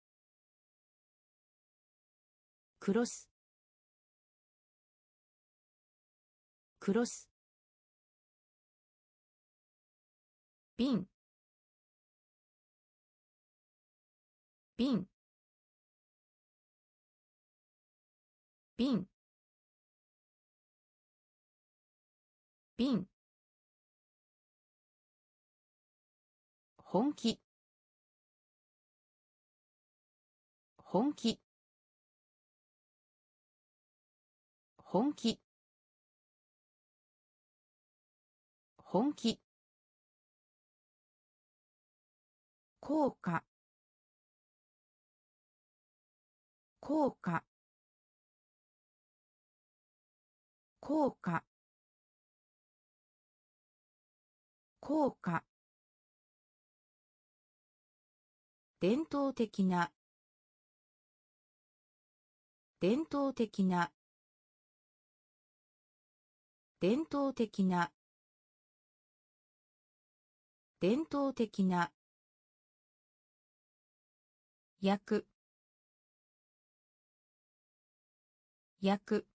クロスクロス瓶瓶瓶瓶本気本気本気本気効果効果効果効果伝統的な伝統的な伝統的な伝統的な焼く焼く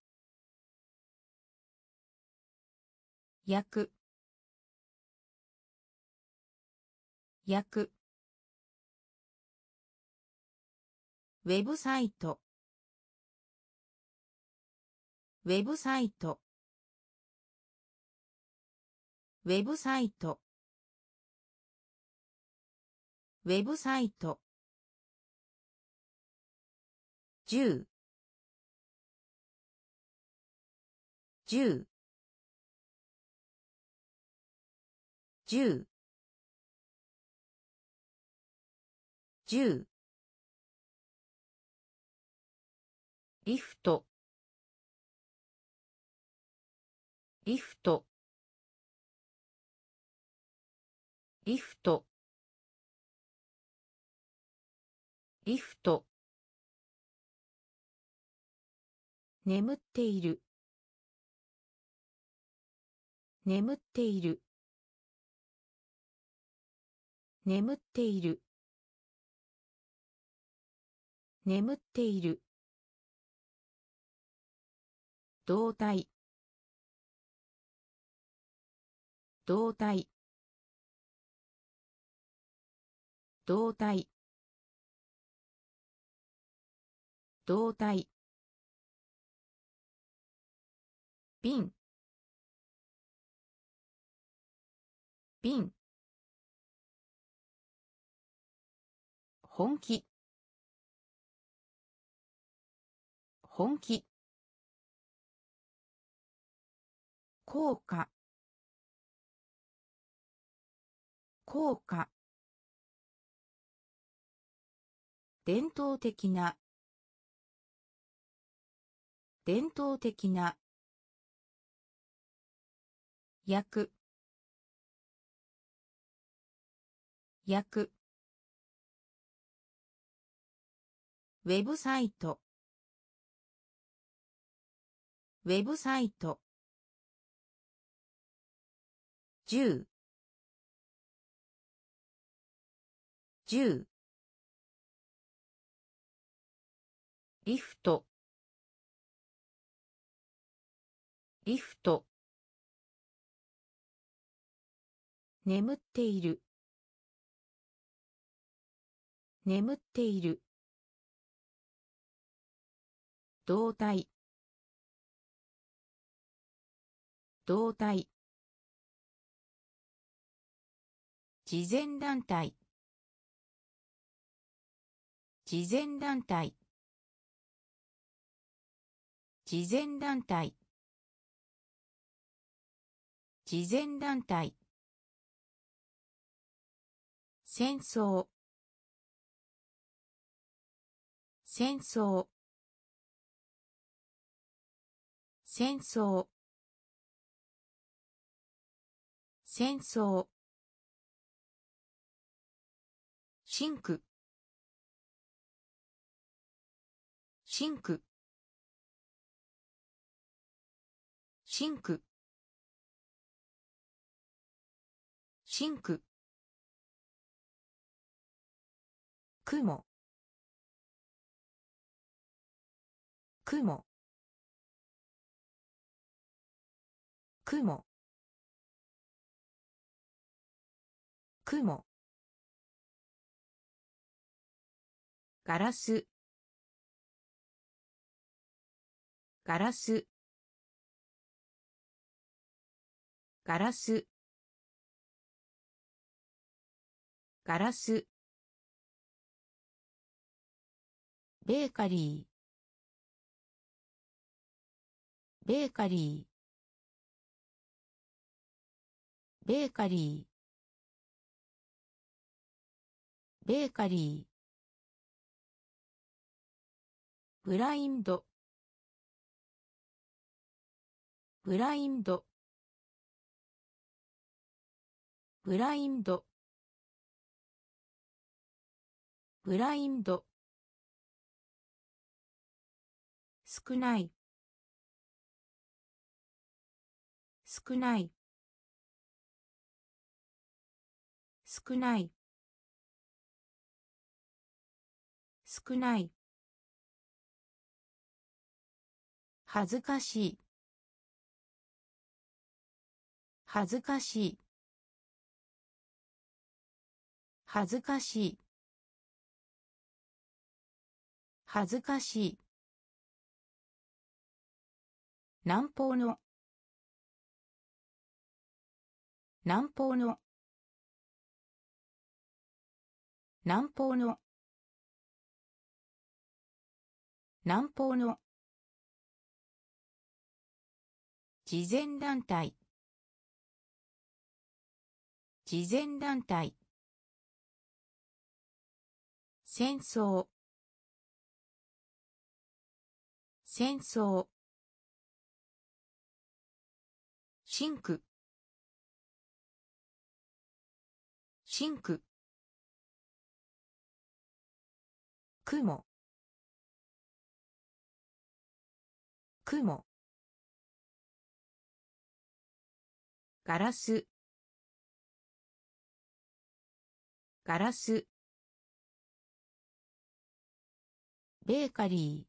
焼く焼く、ウェブサイト、ウェブサイト、ウェブサイト、ウェブサイト、銃、銃、銃、銃、リフト、リフト、リフト、リフト、眠っている、眠っている、眠っている、眠っている、動体、動体、動体、動体、瓶、瓶、本気、本気、効果、効果、伝統的な、伝統的な、焼く、焼く、ウェブサイト、ウェブサイト、銃、銃、リフト、リフト、眠っている、眠っている、動体、動体、慈善団体、慈善団体、慈善団体、慈善団体、戦争、戦争、戦争、戦争、シンク、シンク、シンク、シンク、雲、雲、雲、雲、ガラス、ガラス、ガラス、ガラス、ベーカリー、ベーカリー、ベーカリー、ベーカリー、ブラインド、ブラインド、ブラインド、ブラインド、少ない、少ない、少ない、少ない、恥ずかしい、恥ずかしい、 恥ずかしい恥ずかしい南方の南方の南方の南方の慈善団体慈善団体戦争戦争シンクシンク雲雲ガラスガラスベーカリ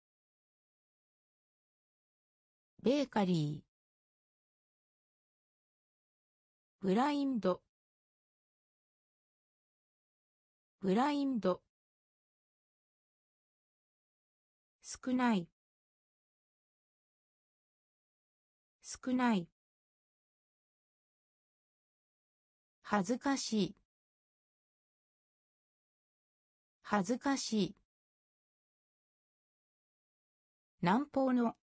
ーベーカリーブラインドブラインド少ない少ない恥ずかしい恥ずかしい南方の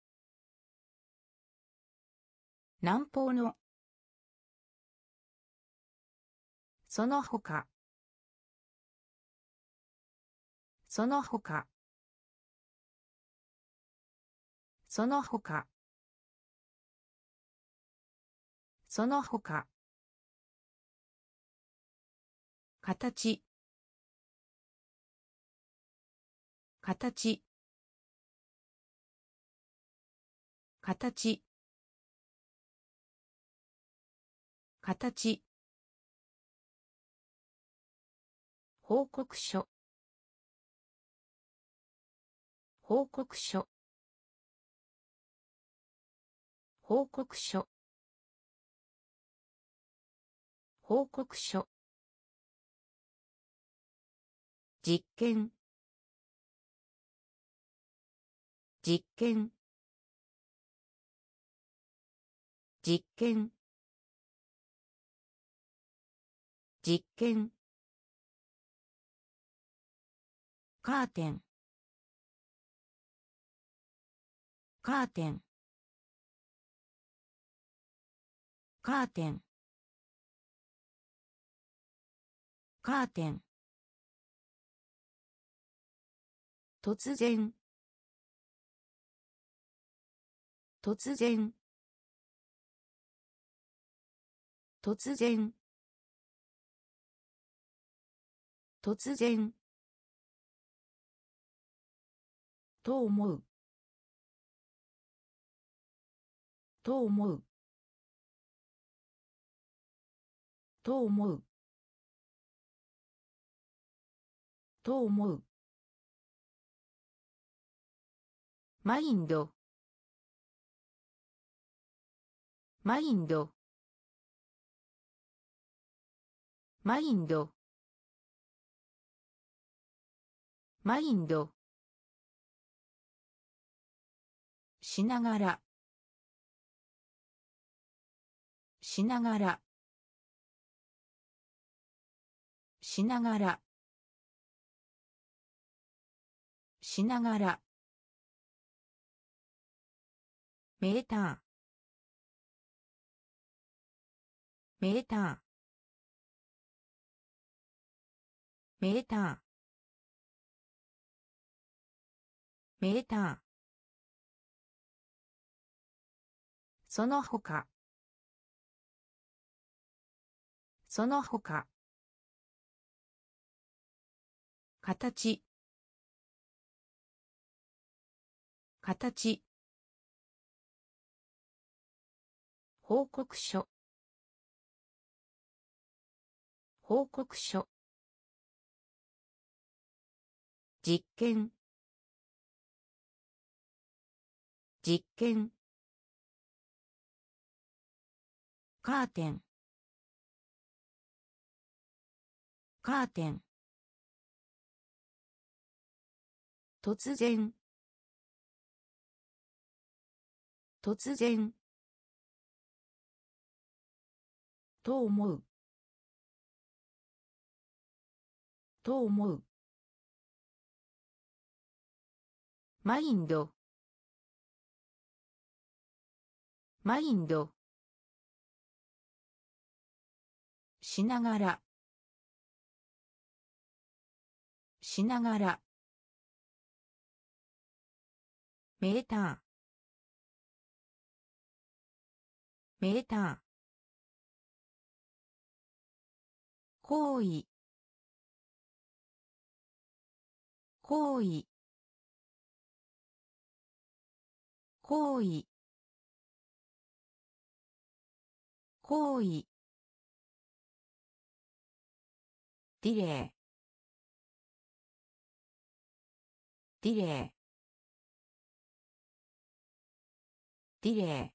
南方のその他その他その他その他形形形形報告書報告書報告書報告書実験実験実験実験カーテンカーテンカーテンカーテン突然突然突然突然と思うと思うと思うと思うマインドマインドマインドマインドしながらしながらしながらしながらメーターメーターメーターメーターその他その他形形報告書報告書実験実験カーテンカーテン突然突然と思うと思うマインドマインドしながらしながらメーターメーター行為行為行為行為ディレイディレイディレイ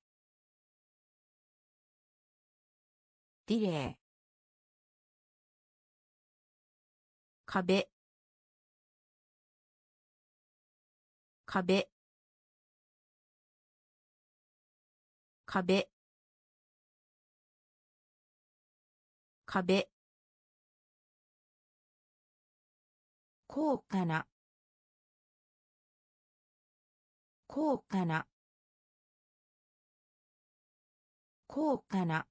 ディレイ壁壁壁壁高価な高価な高価な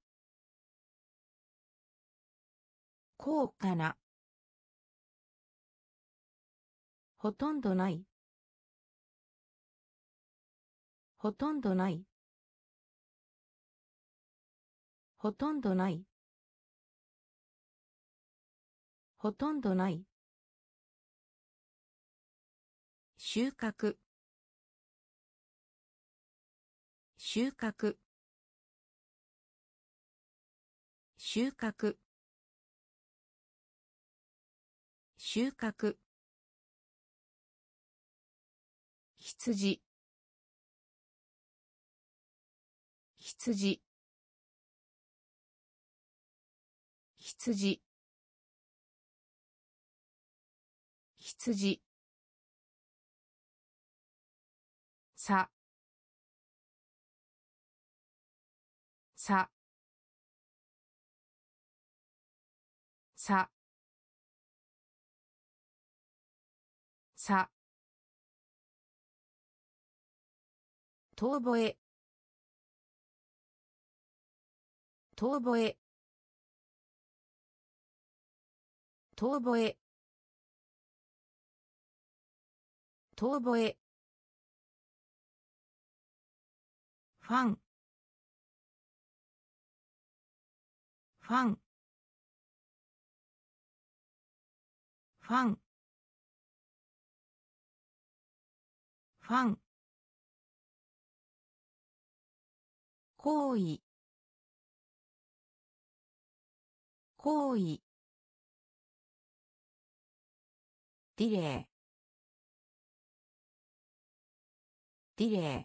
高価なほとんどないほとんどないほとんどないほとんどない収穫収穫収穫収穫羊羊羊羊ささささ遠吠え遠吠え遠吠え遠吠えファンファンファンファン行為行為ディレイディレイ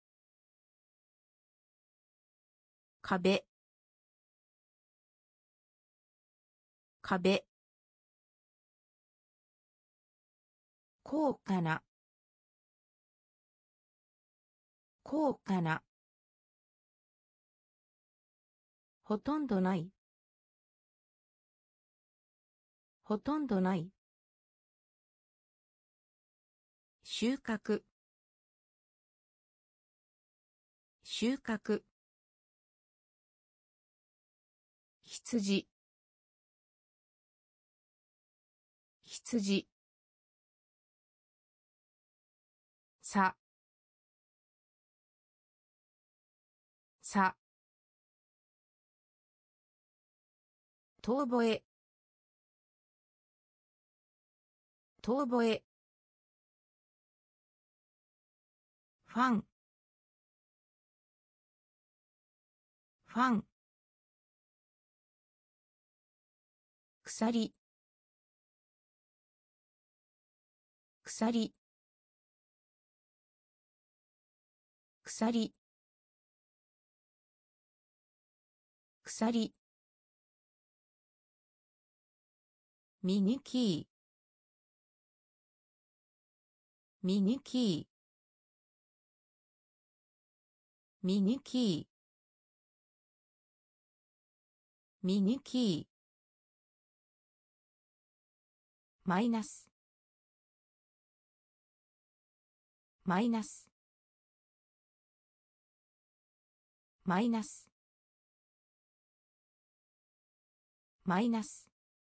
壁壁高価な高価なほとんどないほとんどない収穫収穫羊羊ささ遠吠え遠吠えファンファン鎖鎖鎖鎖ミニキーミニキーミニキーミニキーマイナスマイナスマイナスマイナス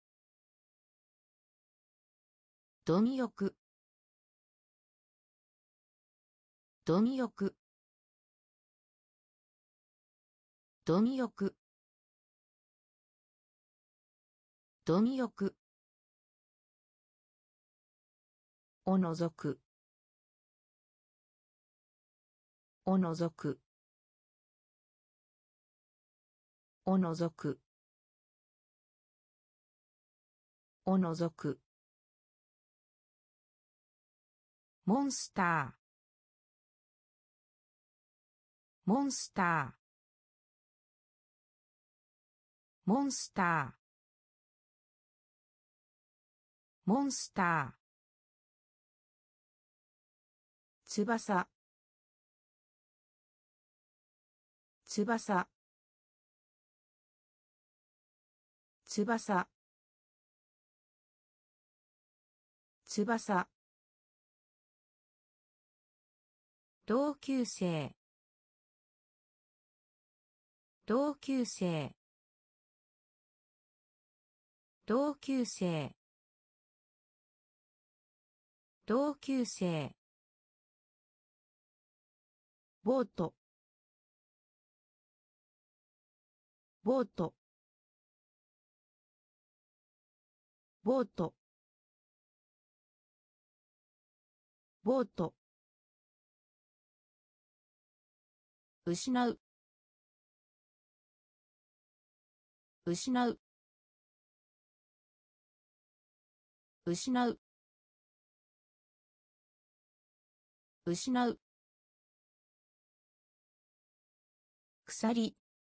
貪欲貪欲貪欲貪欲おのぞくおのぞくおのぞくおのぞくモンスターモンスターモンスターモンスター翼翼翼翼同級生同級生同級生同級生ボートボートボートボート失う失う失う失う鎖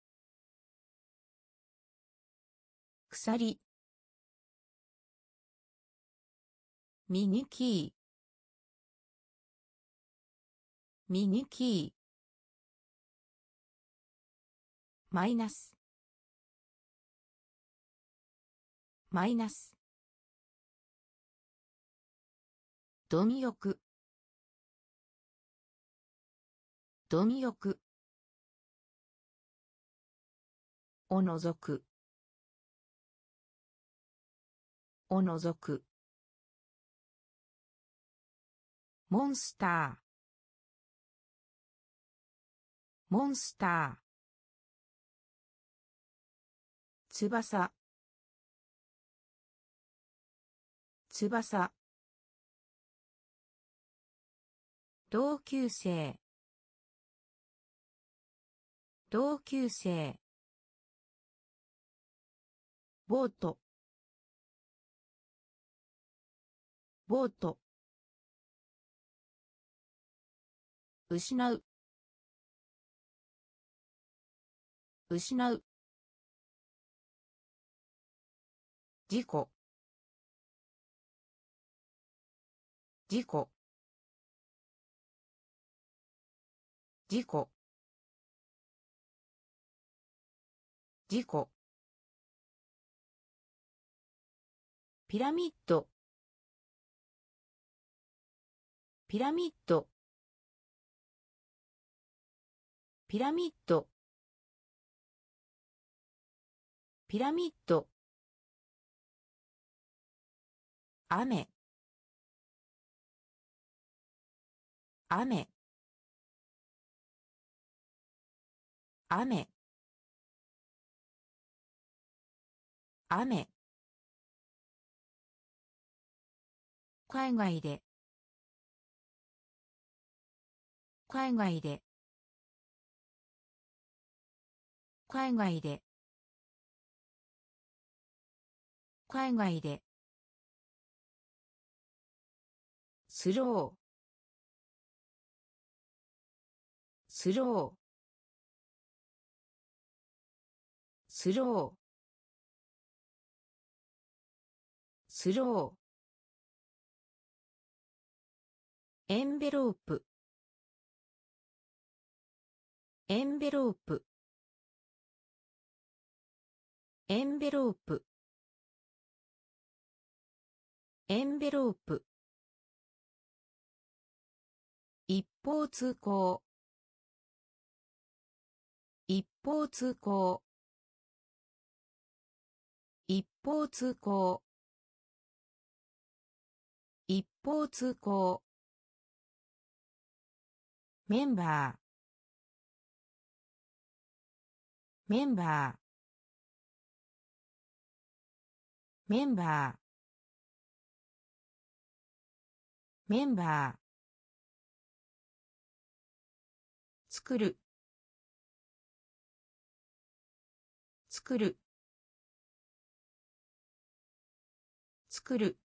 鎖ミニキーミニキーマイナスマイナス貪欲貪欲おのぞくおのぞくモンスターモンスター翼翼同級生同級生ボートボート失う失う事故事故事故事故ピラミッドピラミッドピラミッドピラミッド雨雨雨雨海外で海外で海外で海外でスロースロースロースローエンベロープエンベロープエンベロープエンベロープ一方通行一方通行一方通行一方通行メンバーメンバーメンバーメンバー作る作る作る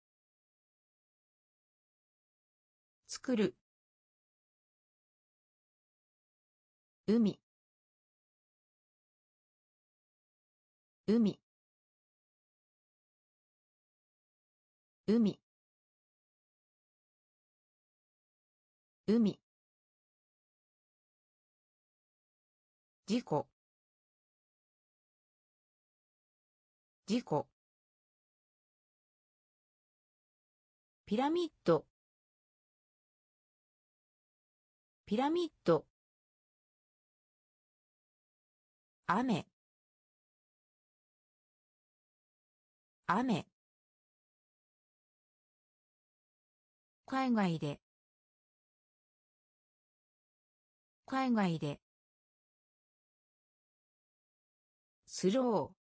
作る海海海海事故事故ピラミッドピラミッド雨雨海外で海外でスロー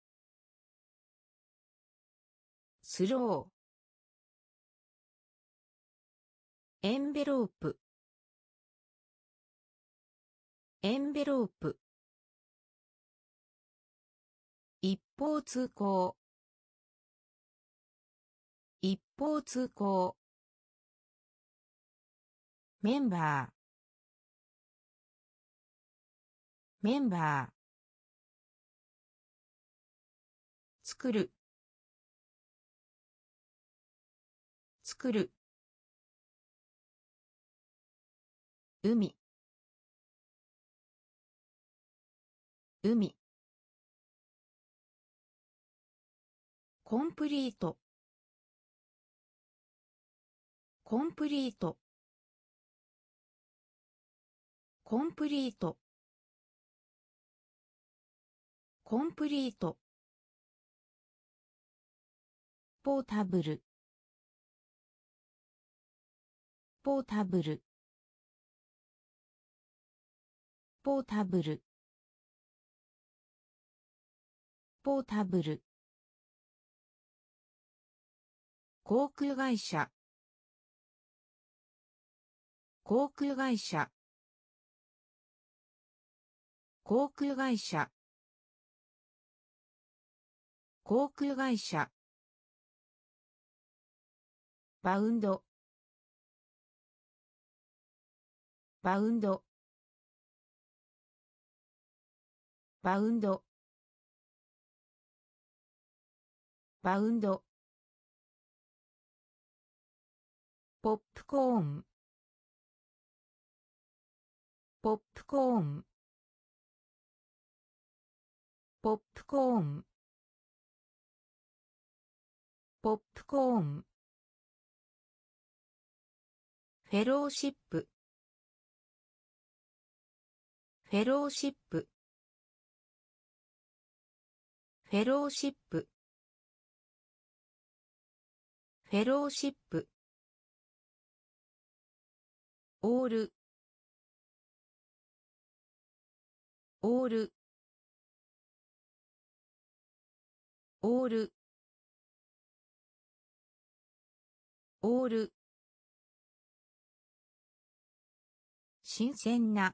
スローエンベロープエンベロープ一方通行一方通行メンバーメンバー作る作る海海コンプリートコンプリートコンプリートコンプリートポータブルポータブルポータブルポータブル航空会社航空会社航空会社航空会社バウンドバウンドバウンドバウンドポップコーンポップコーンポップコーンポップコーンフェローシップフェローシップフェローシップフェローシップオールオールオールオール新鮮な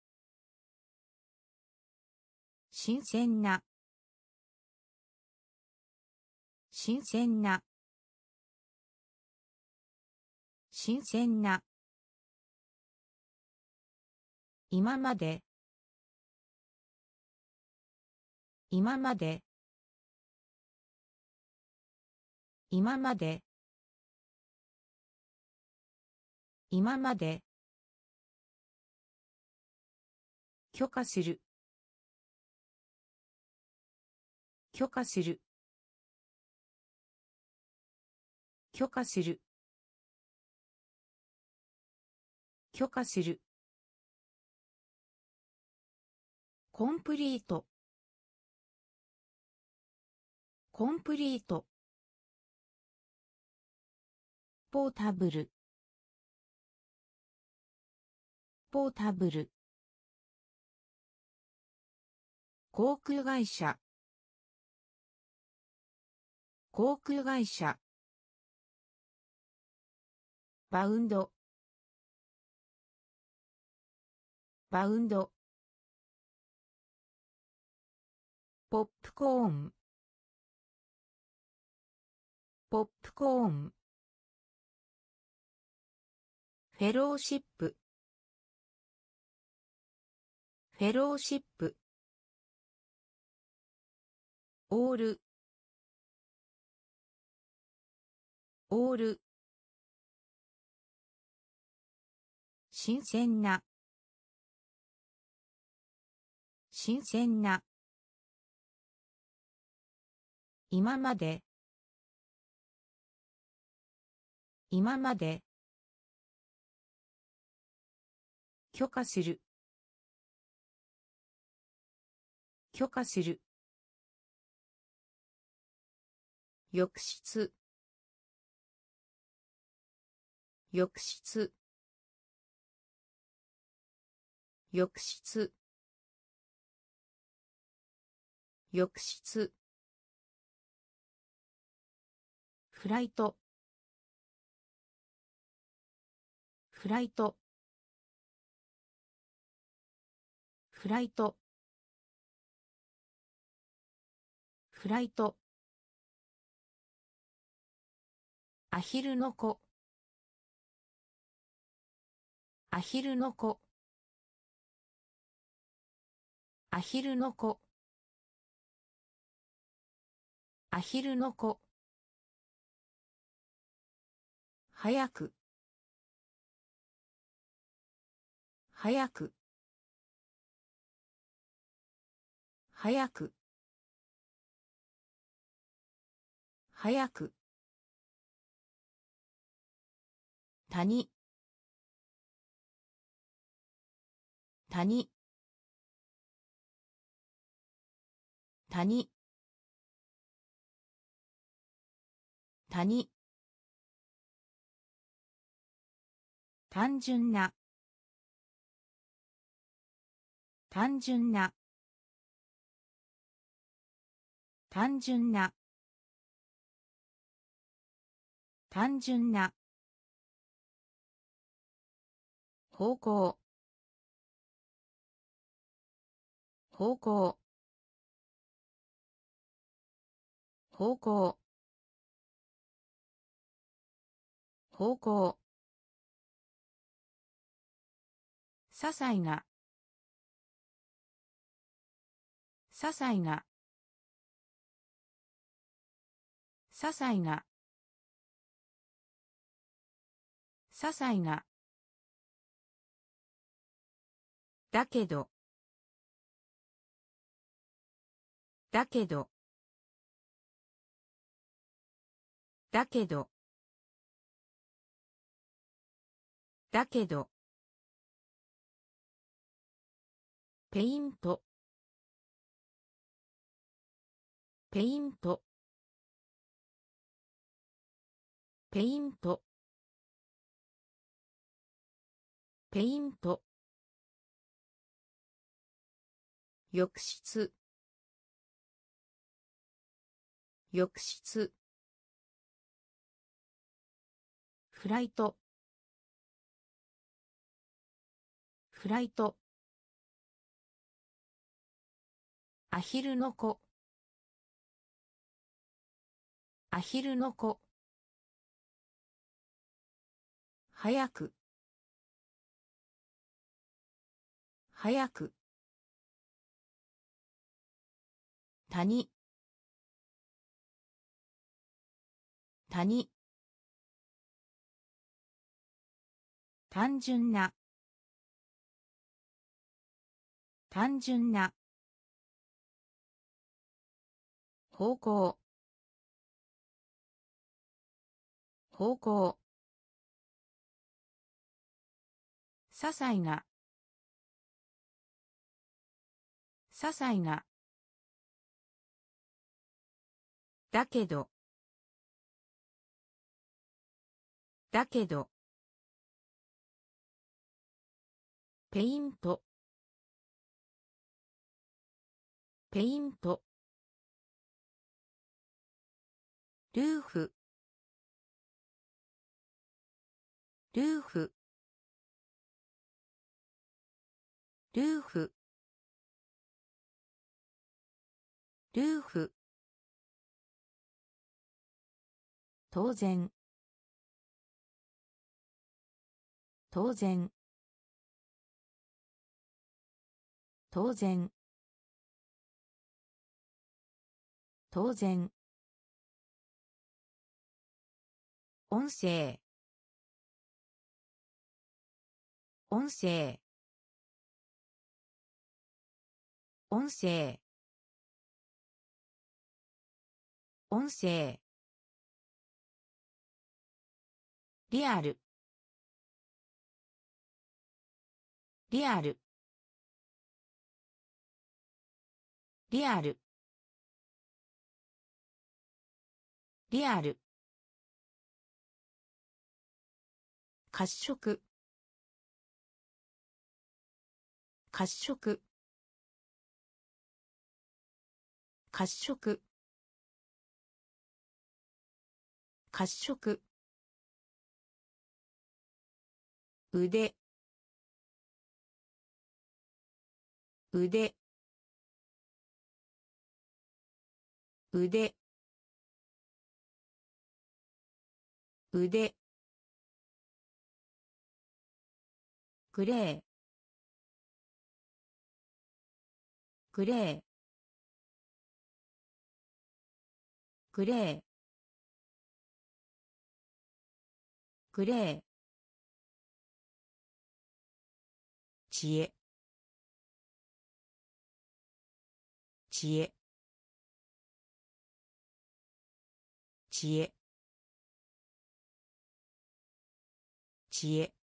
新鮮な新鮮な新鮮な今まで今まで今まで今まで許可する許可する許可する許可するコンプリートコンプリートポータブルポータブル航空会社航空会社バウンドバウンドポップコーンポップコーンフェローシップフェローシップオールオール新鮮な新鮮な今まで今まで許可する許可する浴室浴室浴室浴室フライトフライトフライトフライトアヒルの子アヒルの子アヒルの子アヒルの子早く早く早く早く谷谷谷谷単純な単純な単純な単純な方向方向方向方向些細な些細な些細な些細なだけどだけどだけどだけどペイントペイントペイントペイント浴室浴室フライトフライトアヒルの子アヒルの子早く早く谷谷単純な単純な方向方向些細な些細なだけどだけどペイントペイントルーフルーフルーフルーフ当然当然当然当然音声音声音声音声リアルリアルリアルリアル褐色褐色褐色褐色腕腕腕腕グレーグレーグレーグレー知恵知恵知恵知恵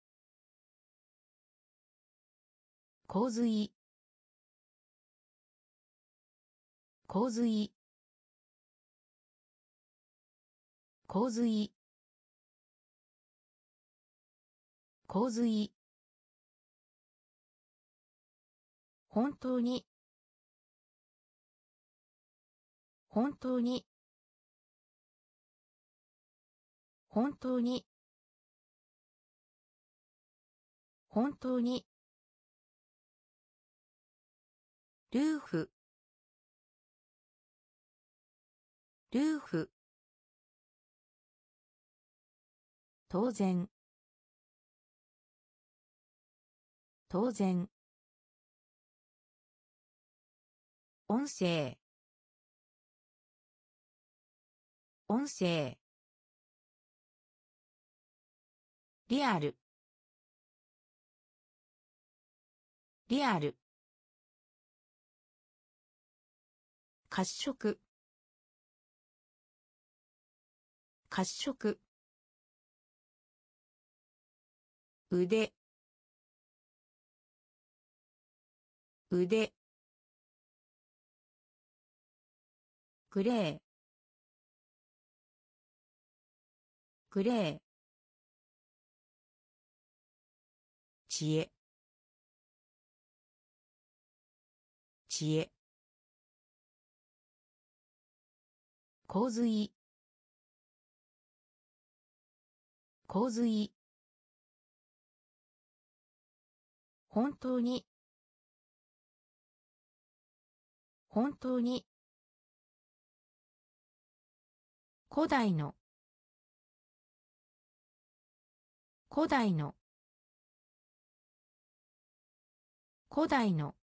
洪水洪水洪水洪水本当に本当に本当に本当にルーフルーフ当然当然音声音声リアルリアル褐色褐色腕腕グレーグレー知恵知恵洪水洪水本当に本当に古代の古代の古代の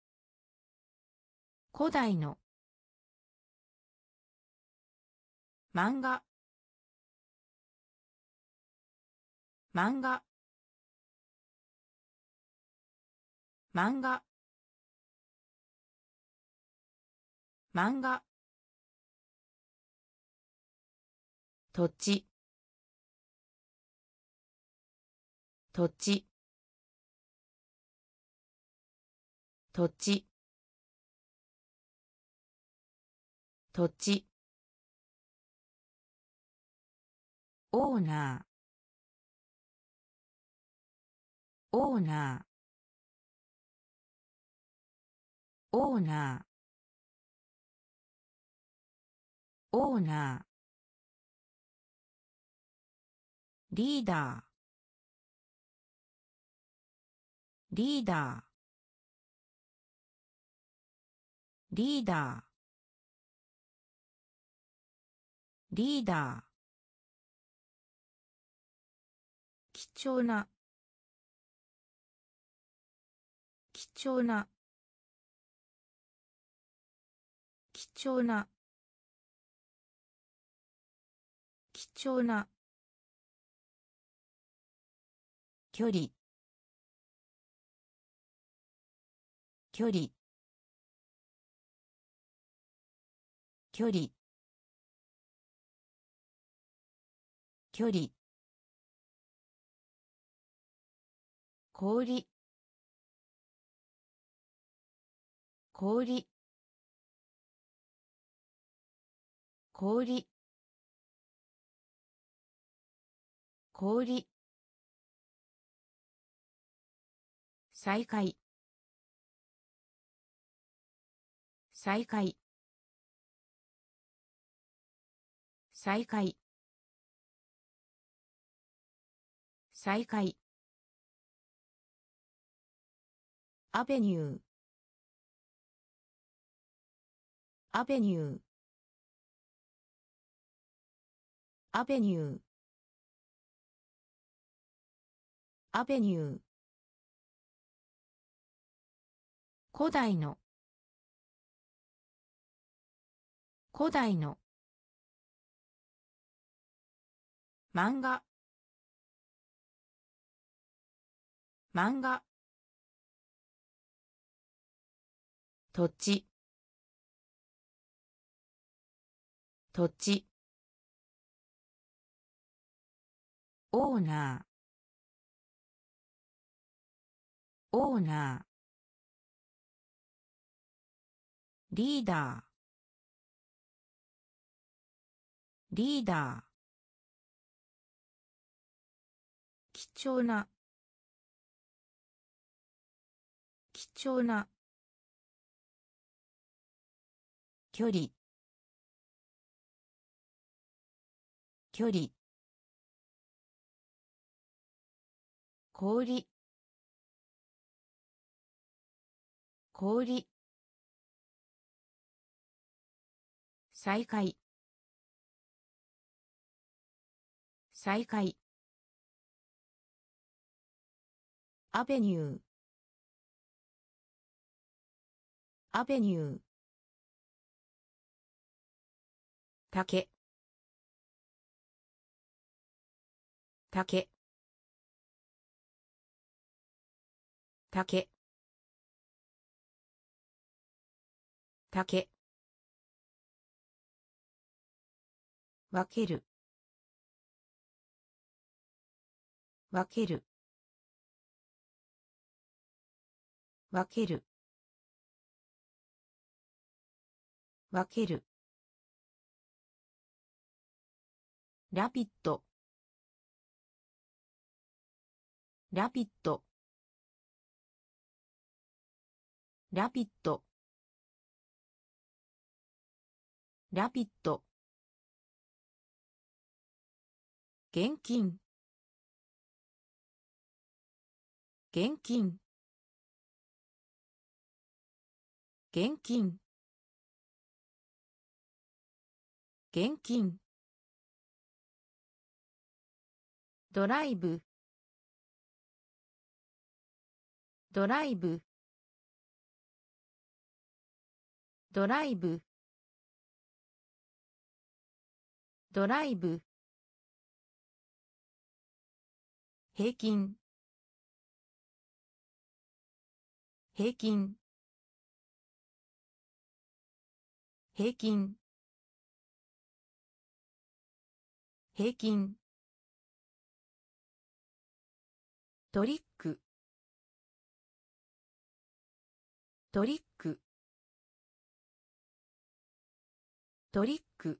古代の漫画漫画漫画漫画土地土地土地土地オーナーオーナーオーナーオーナーリーダーリーダーリーダーリーダー貴重な貴重な貴重な貴重な距離距離距離距離氷氷氷氷再開再開再開再開アベニューアベニューアベニューアベニュー古代の古代の漫画漫画土地土地オーナーオーナーリーダーリーダー貴重な貴重な距離距離氷氷再開再開アベニューアベニュー竹竹竹竹分ける分ける分ける分けるラピッドラピッドラピッドラピッド現金現金現金現金ドライブドライブドライブドライブ、平均、平均、平均、平均、トリック、トリック、トリック、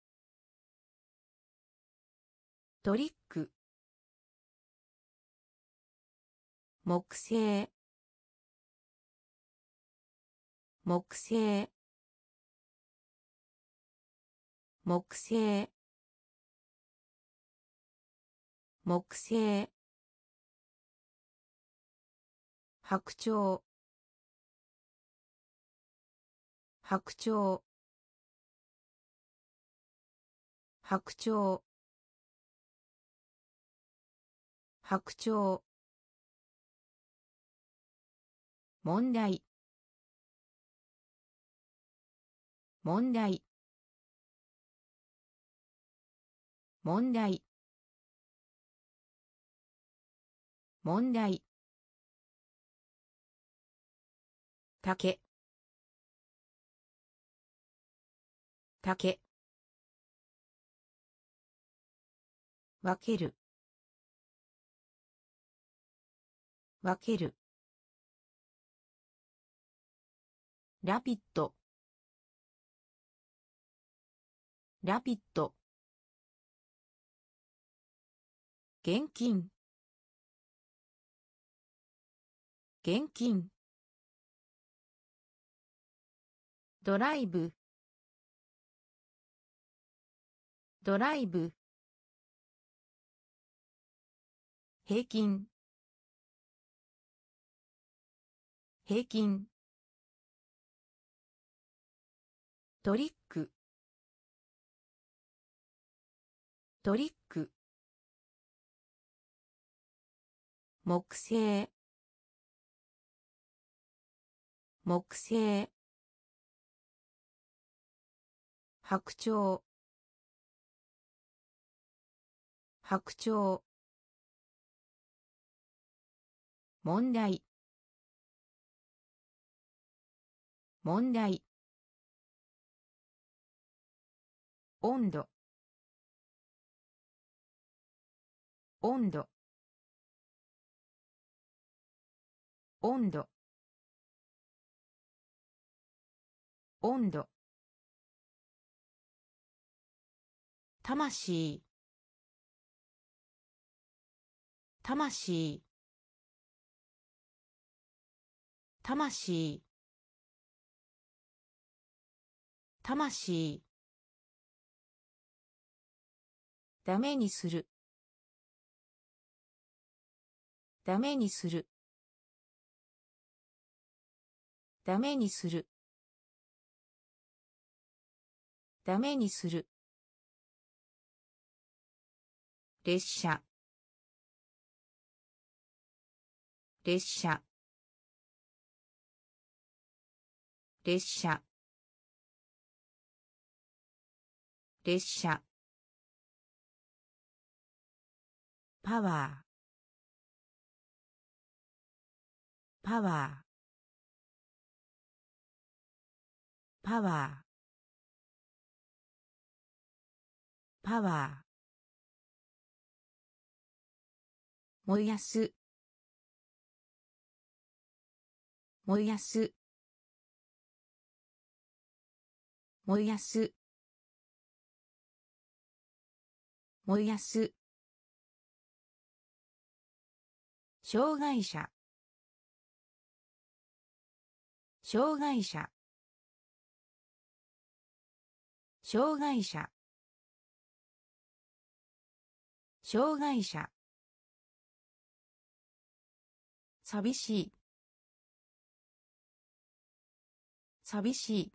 トリック、木星、木星、木星、木星、白鳥、白鳥、白鳥、白鳥、問題、問題、問題、問題、竹、竹、分ける、分ける、ラピッド、ラピッド、現金、現金、ドライブ、ドライブ、平均、平均、トリック、トリック、木星、木星、白鳥、白鳥、問題、問題、温度、温度、温度、温度、魂、魂、魂、魂、ダメにする、ダメにする、ダメにする、ダメにする、列車、列車、列車、列車、パワー、パワー、パワー、パワー、燃やす、燃やす、燃やす、燃やす、障害者、障害者、障害者、障害者、寂しい、寂しい、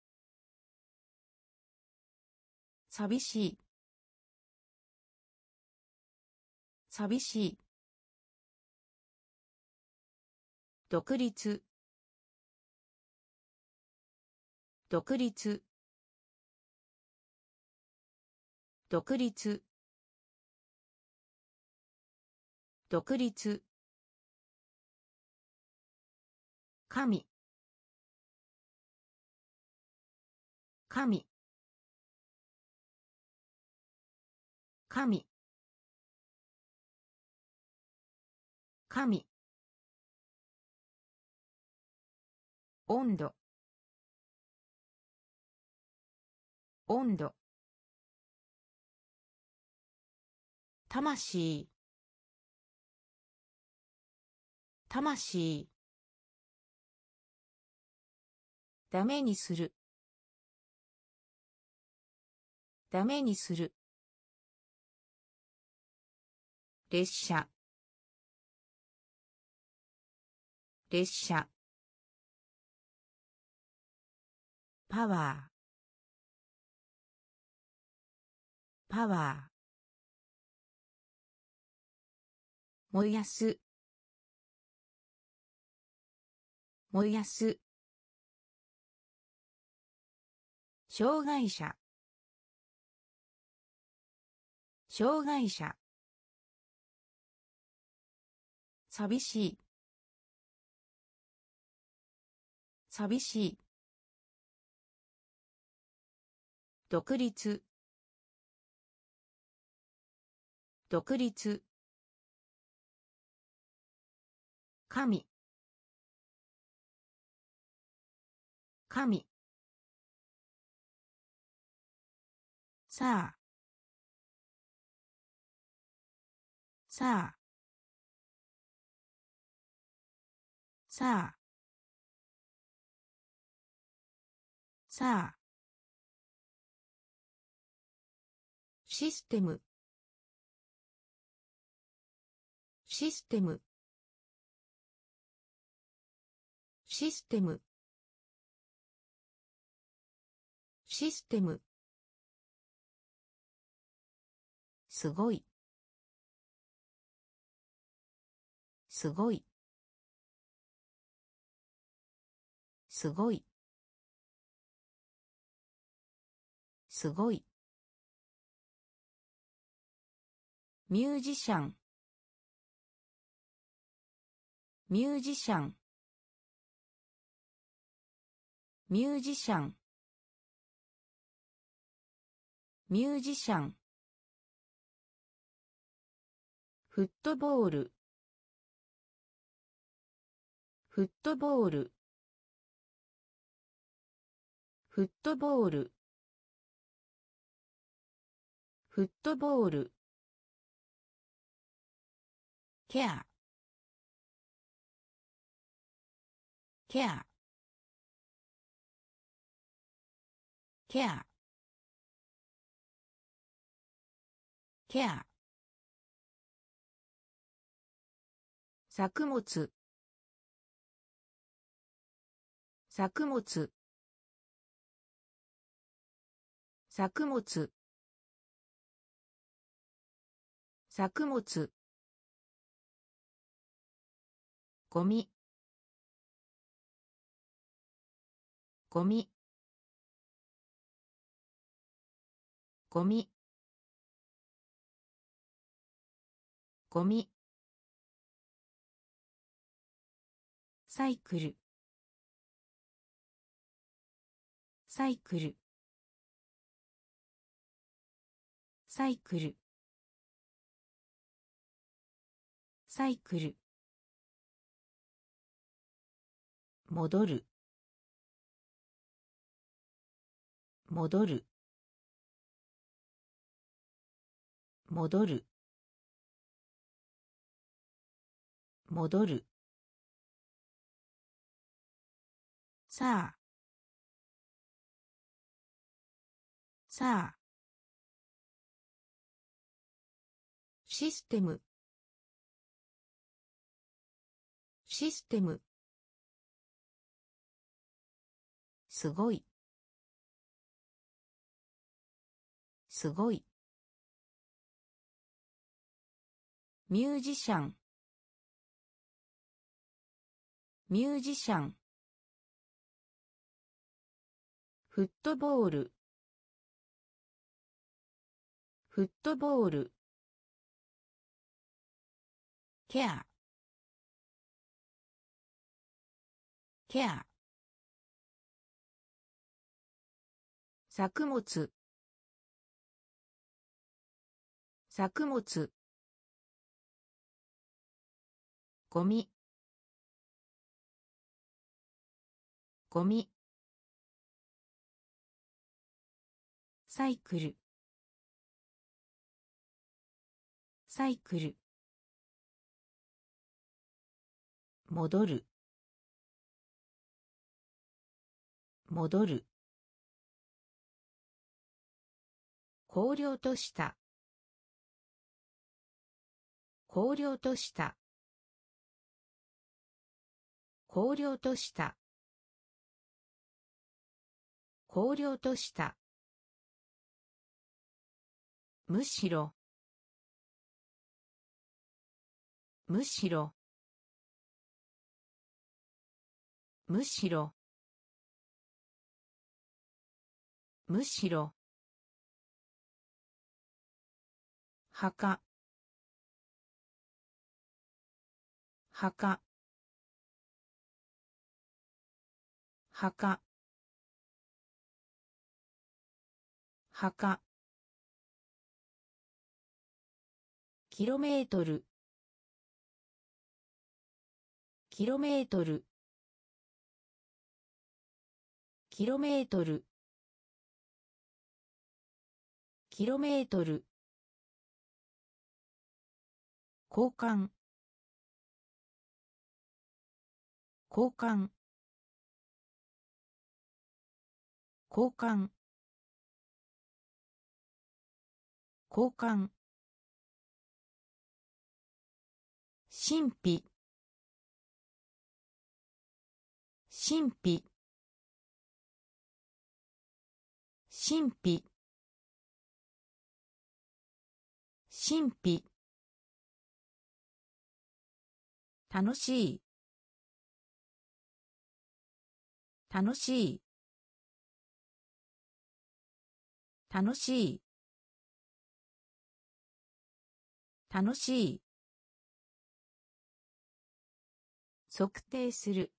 寂しい、寂しい、独立、独立、 独立独立神神神神温度温度魂魂ダメにするダメにする列車列車パワーパワー燃やす燃やす障害者障害者寂しい寂しい独立独立神神さあさあさあさあシステムシステムシステムシステムすごいすごいすごいすごいミュージシャンミュージシャンミュージシャンミュージシャンフットボールフットボールフットボールフットボールケアケアケアケア作物作物作物作物ゴミゴミゴミゴミサイクルサイクルサイクルサイクル戻る戻る戻る戻るさあさあシステムシステムすごいすごいミュージシャンミュージシャンフットボールフットボールケアケア作物作物ゴミゴミサイクルサイクル戻る戻る荒涼とした荒涼とした荒涼とした荒涼としたむしろむしろむしろむしろ墓墓墓墓キロメートルキロメートルキロメートルキロメートル交換交換交換交換神秘神秘神秘神秘楽しい楽しい楽しい楽しい測定する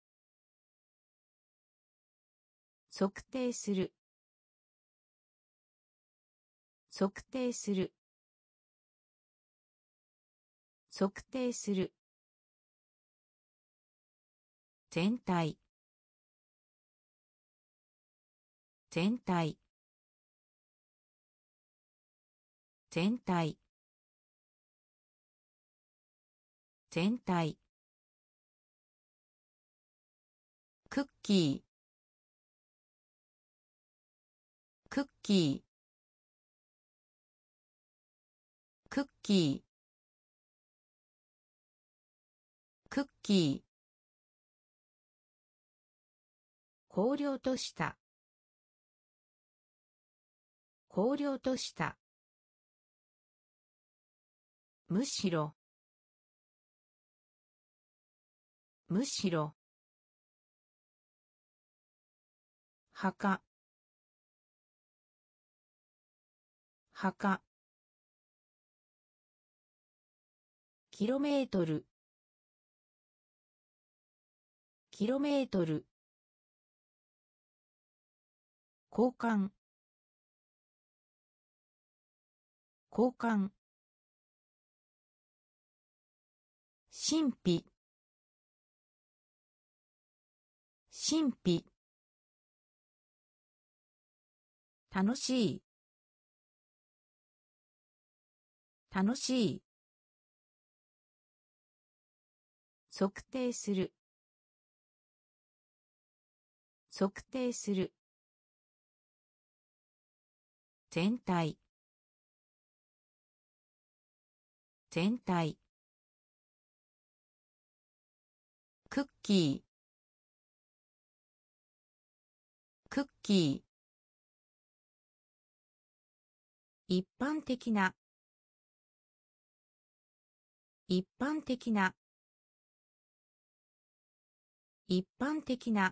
測定する測定する測定する全体全体全体全体クッキークッキークッキークッキー荒涼とした荒涼としたむしろむしろ墓墓キロメートルキロメートル交換交換神秘神秘楽しい楽しい測定する測定する全体全体クッキークッキー一般的な一般的な一般的な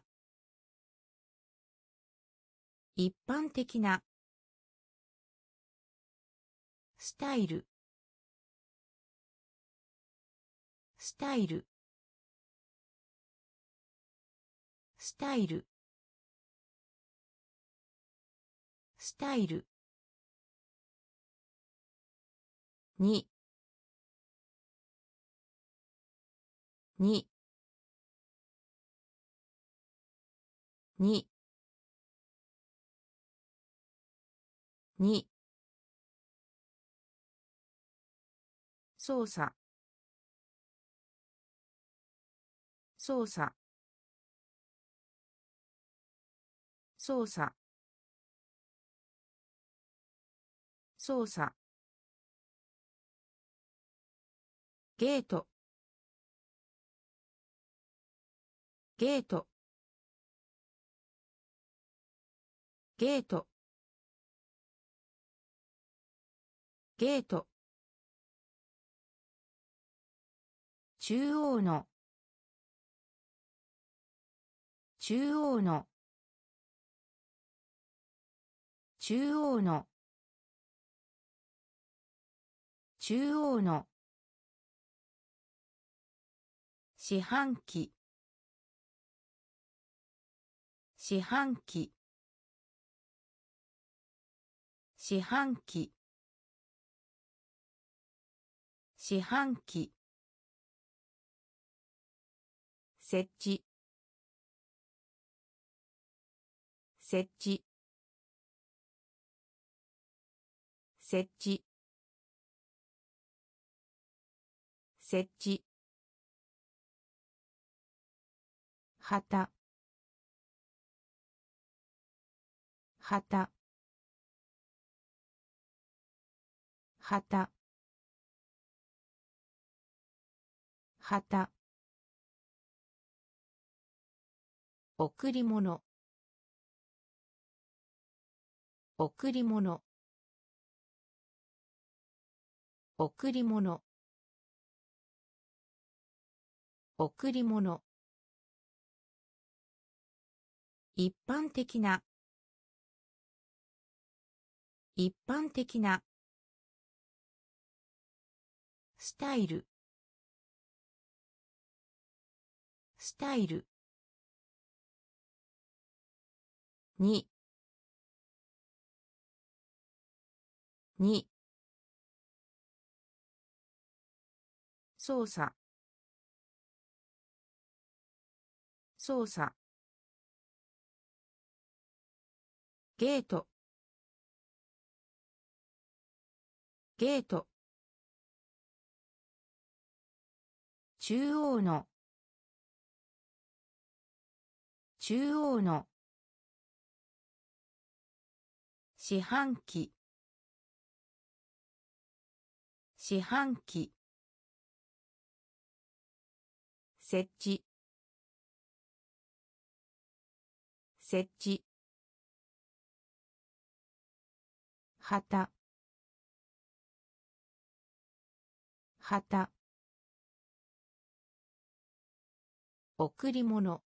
一般的なスタイルスタイルスタイルスタイルにににに操作操作操作操作ゲートゲートゲートゲート中央の中央の中央の中央の四半期四半期四半期四半期設置設置設置設置旗旗旗旗贈り物贈り物贈り物贈り物一般的な一般的なスタイルスタイルにに操作操作ゲートゲート中央の中央の四半期四半期設置設置旗旗贈り物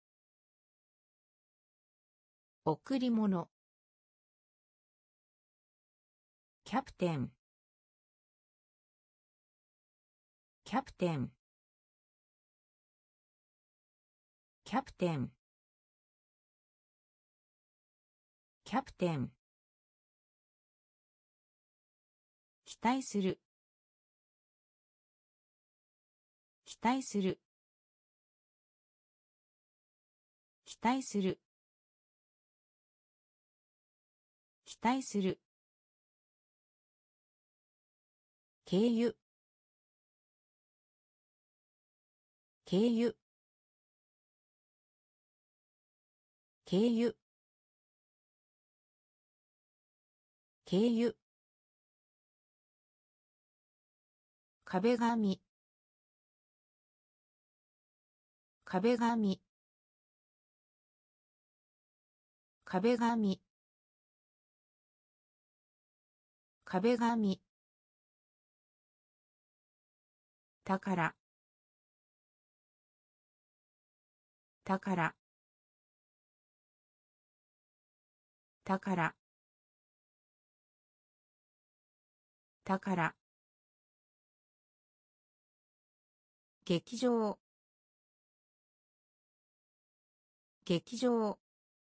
贈り物キャプテンキャプテンキャプテンキャプテン期待する期待する期待する期待する経由経由経由経由壁紙壁紙壁紙壁紙宝宝宝宝劇場劇場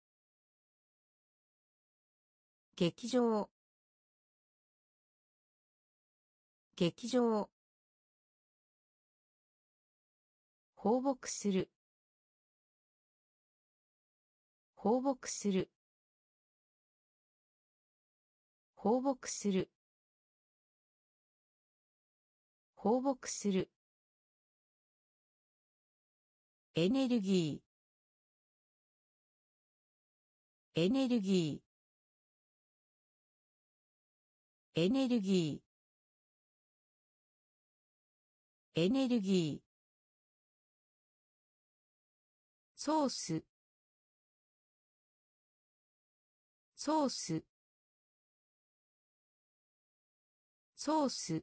劇場劇場放牧する放牧する放牧する放牧するエネルギーエネルギーエネルギーエネルギーソースソースソース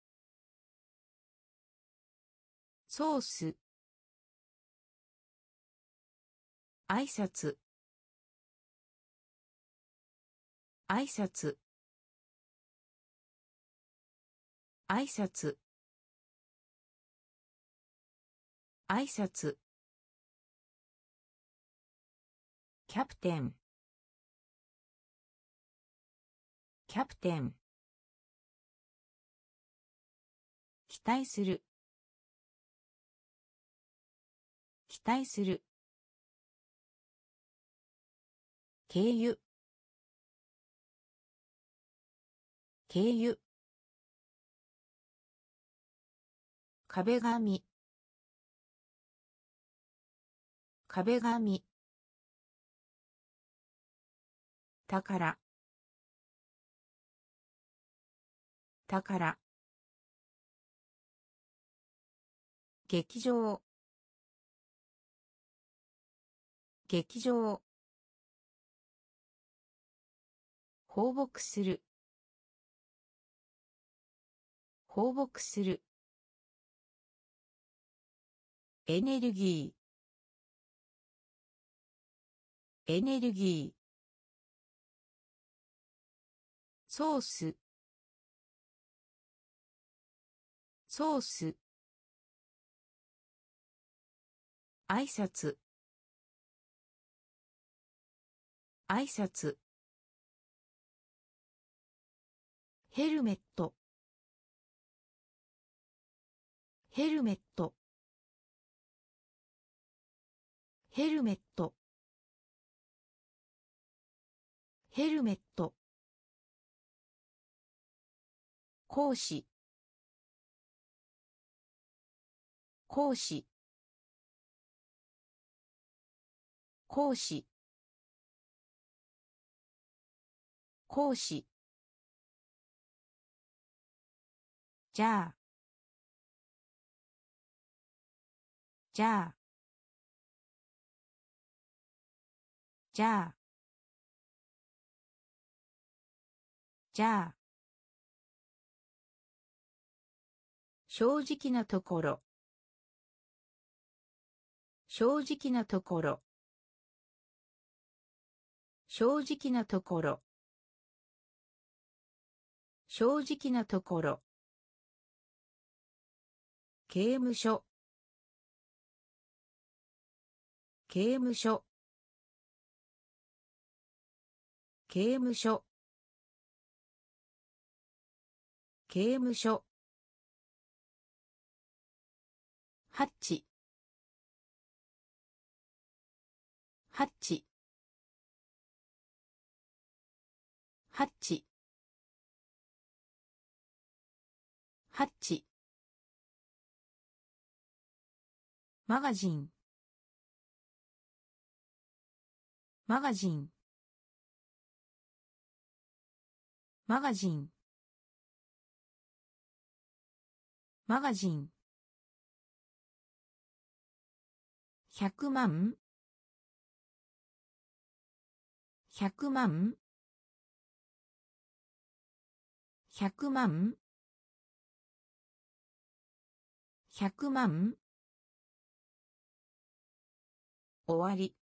ソース挨拶挨拶挨拶挨拶キャプテンキャプテン期待する期待する経由経由壁紙壁紙宝宝劇場劇場放牧する放牧するエネルギーエネルギーソースソース挨拶挨拶ヘルメットヘルメットヘルメットヘルメット講師講師講師講師じゃあじゃあじゃあじゃあ正直なところ正直なところ正直なところ正直なところ刑務所刑務所刑務所刑務所ハッチハッチハッチハッチマガジンマガジンマガジンマガジンひゃくまんひゃくまんひゃくまんひゃくまん終わり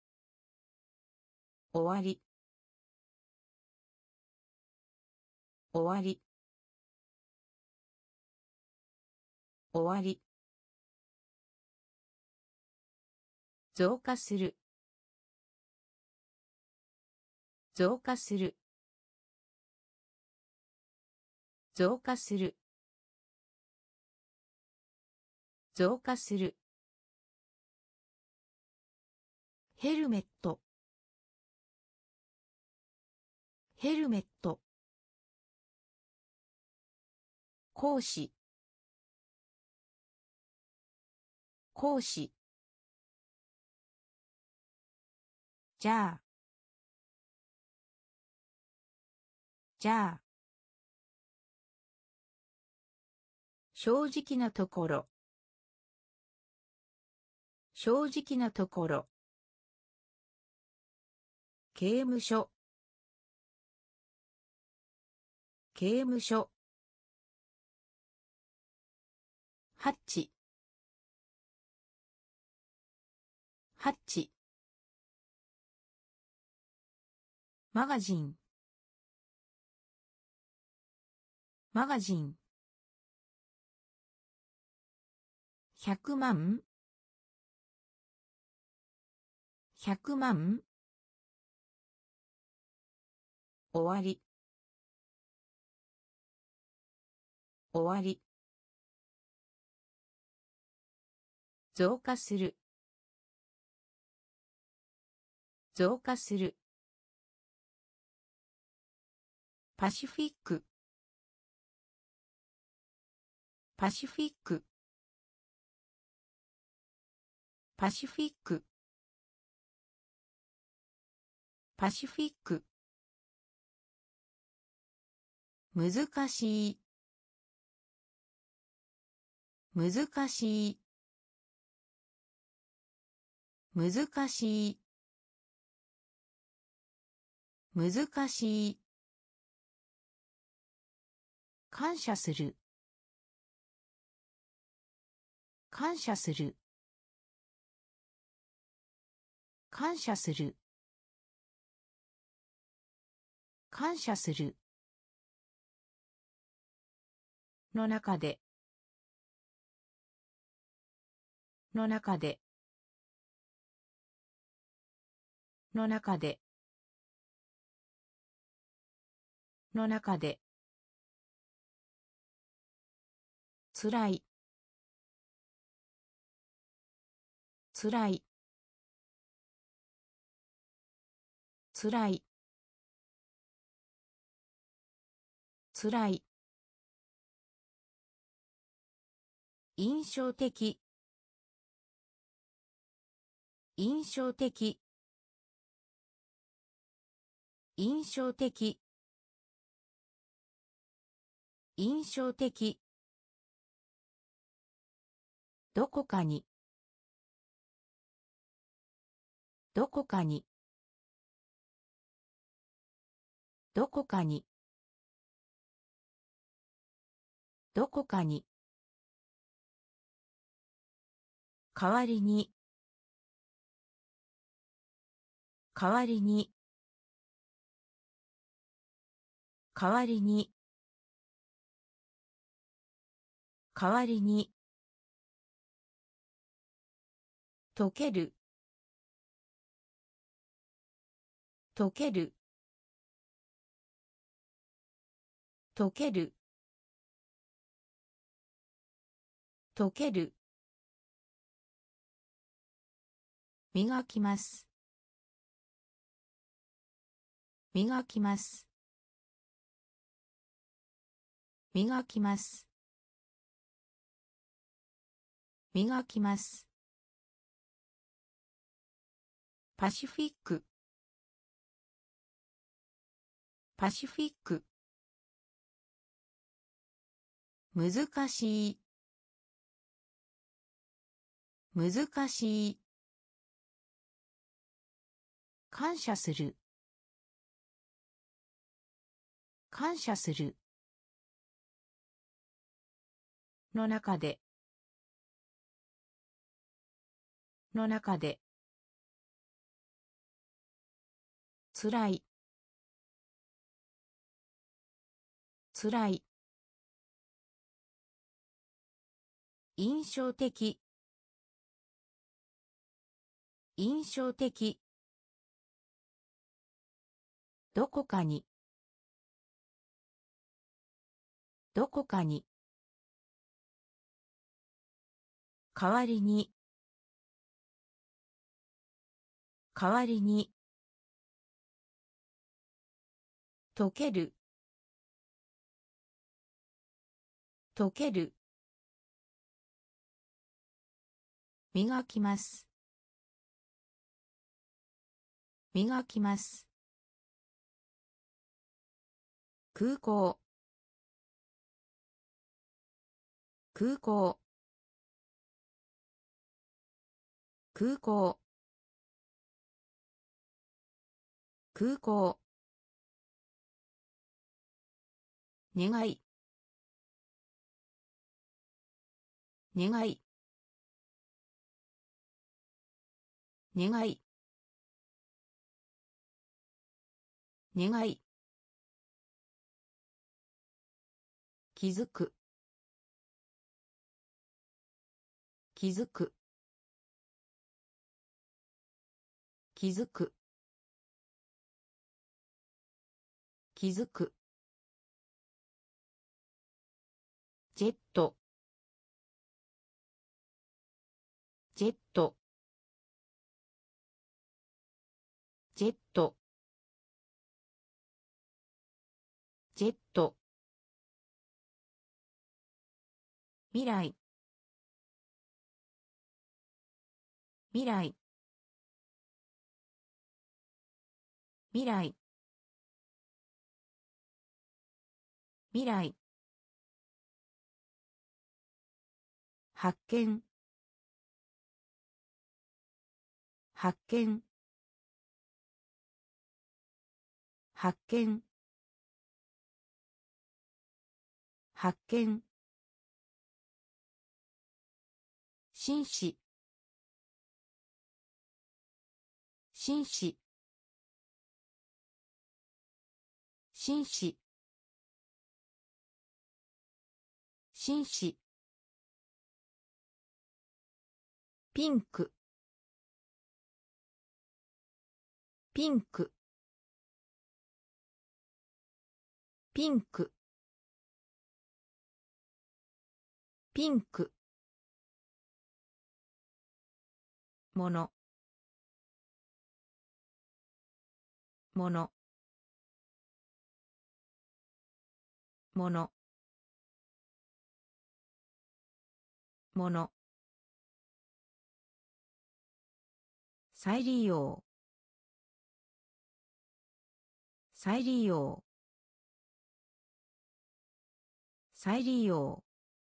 終わり終わり終わり増加する増加する増加する増加するヘルメットヘルメット講師講師じゃあじゃあ正直なところ正直なところ刑務所刑務所ハッチハッチマガジンマガジンひゃくまんひゃくまん終わり終わり増加する増加するパシフィックパシフィックパシフィックパシフィック難しい難しい難しい難しい感謝する感謝する感謝する感謝するの中での中での中での中でつらいつらいつらいつらい印象的印象的印象的印象的どこかにどこかにどこかにどこかに代わりに代わりに代わりに代わりに溶ける溶ける溶ける溶ける磨きます磨きます磨きます磨きますパシフィックパシフィック難しい難しい感謝する感謝するの中での中でつらいつらい印象的印象的どこかにどこかに代わりに代わりに溶ける溶ける磨きます磨きます空港空港空港空港願い願い願い願い気づく気づく気づく気づくジェットジェットジェットジェット未来未来未来未来発見発見発見発見紳士紳士紳士紳士ピンクピンクピンクピンクものものものもの再利用再利用再利用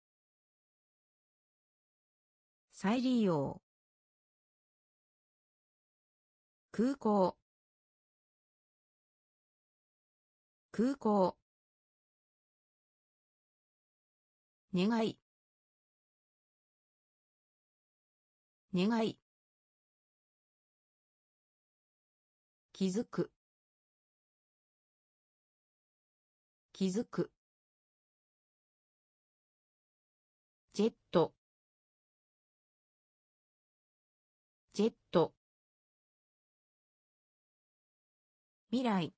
再利用空港空港願い願い気づく気づくジェットジェット未来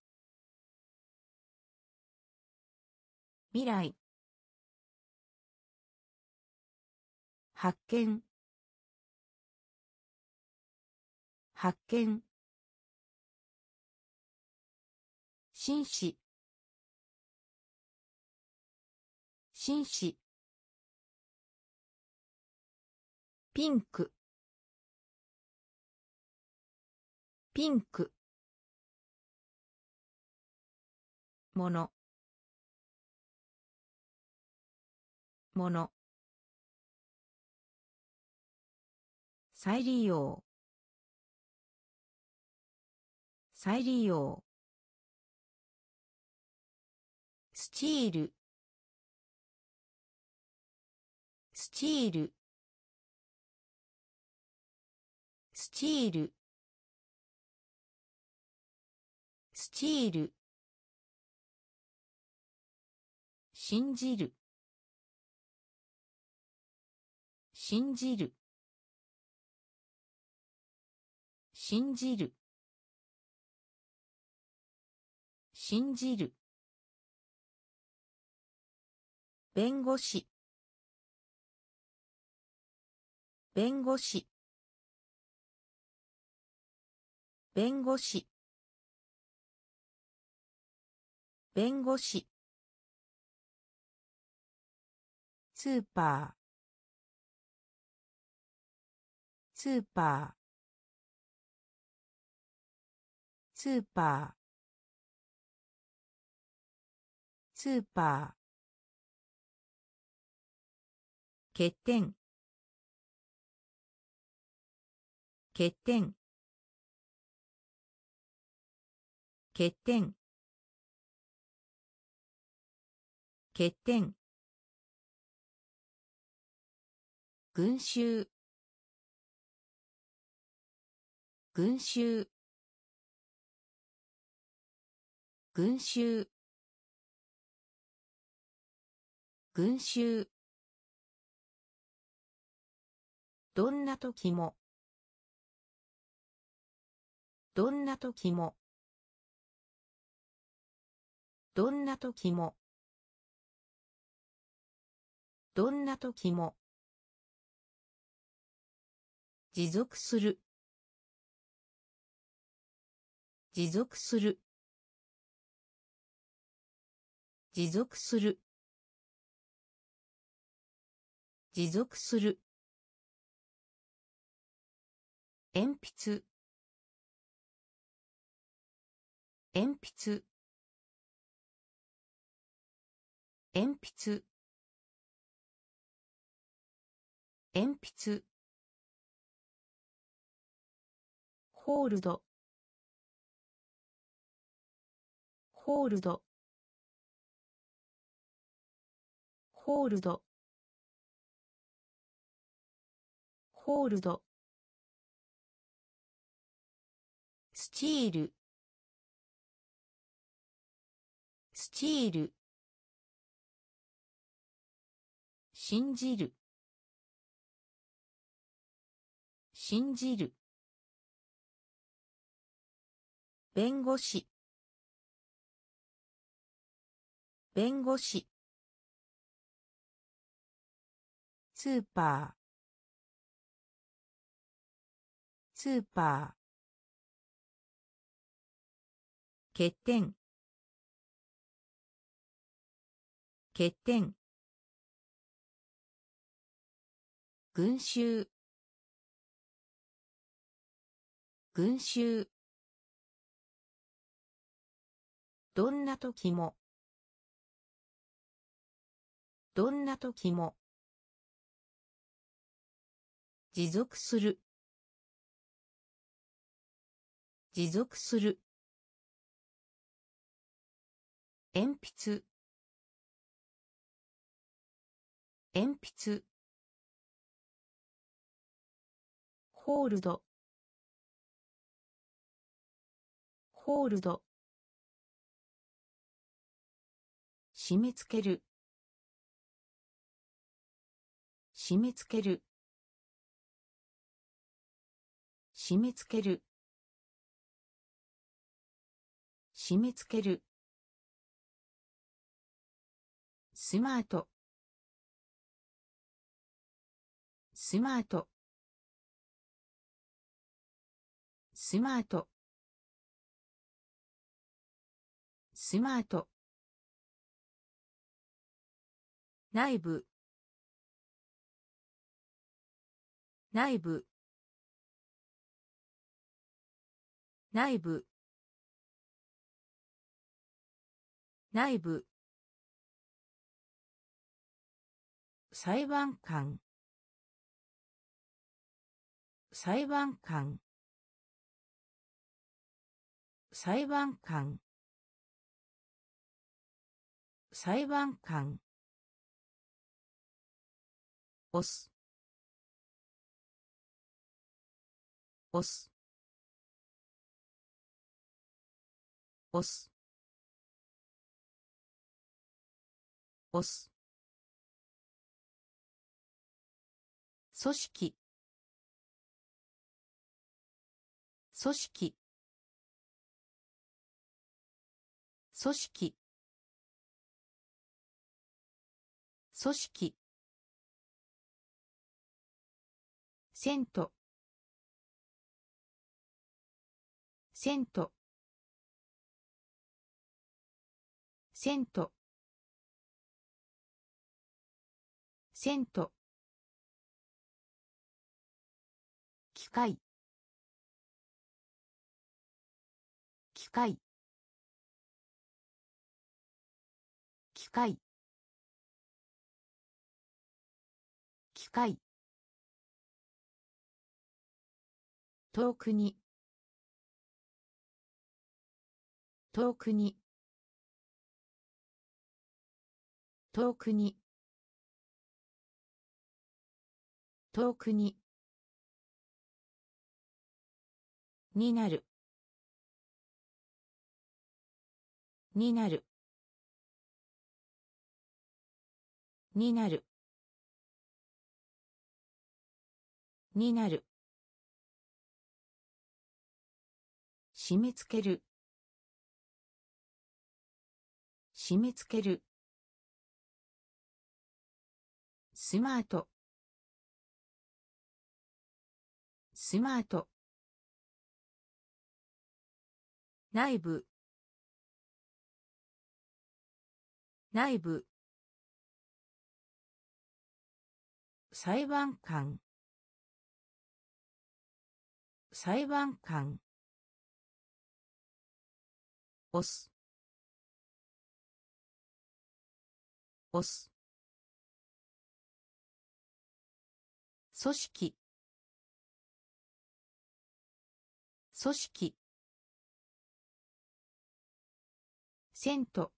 未来発見発見紳士紳士ピンクピンクものもの再利用再利用スチールスチールスチールスチール信じる信じる信じる信じる弁護士弁護士弁護士弁護士スーパースーパースーパースーパー欠点欠点欠点欠点群衆群衆群衆群衆どんな時もどんな時もどんな時もどんな時も持続する持続する持続する持続する鉛筆鉛筆鉛筆鉛筆ホールドホールドホールドホールドスチールスチール信じる信じる弁護士弁護士スーパースーパー欠点欠点群衆群衆どんな時もどんな時も持続する持続する鉛筆鉛筆ホールドホールド締め付ける締め付ける締め付ける締め付けるスマートスマートスマートスマート内部内部内部内部裁判官裁判官裁判官裁判官押す押す押す押す組織組織組織組織セントセントセントセント機械機械機械機械遠くに遠くに遠くに遠くにになるになるになるになる締め付ける締め付けるスマートスマート内部内部裁判官裁判官押す押す組織組織セント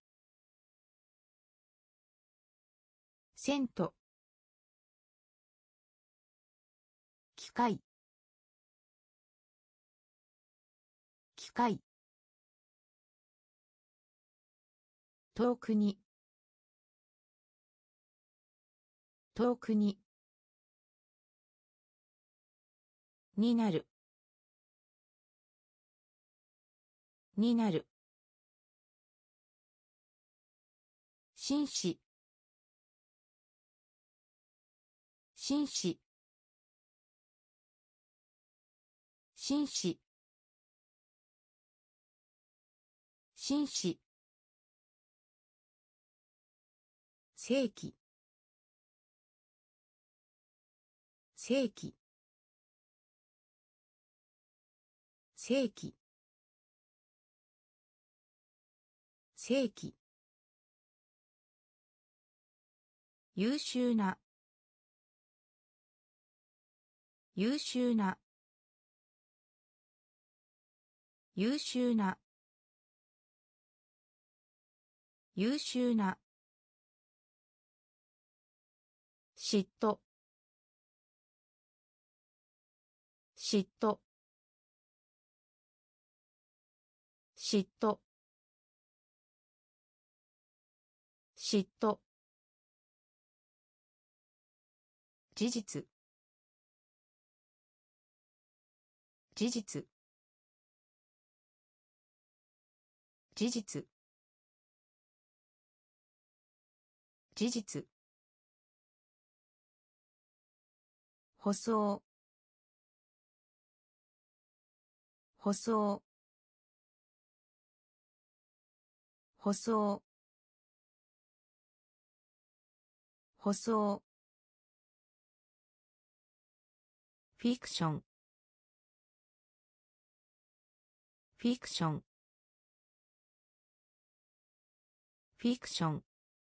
セント機械機械遠くに遠くにになるになる紳士紳士紳士紳士正規正規正規正規優秀な優秀な優秀な優秀な嫉妬嫉妬嫉妬嫉妬事実事実事実事実舗装舗装舗装舗装フィクションフィクションフィクション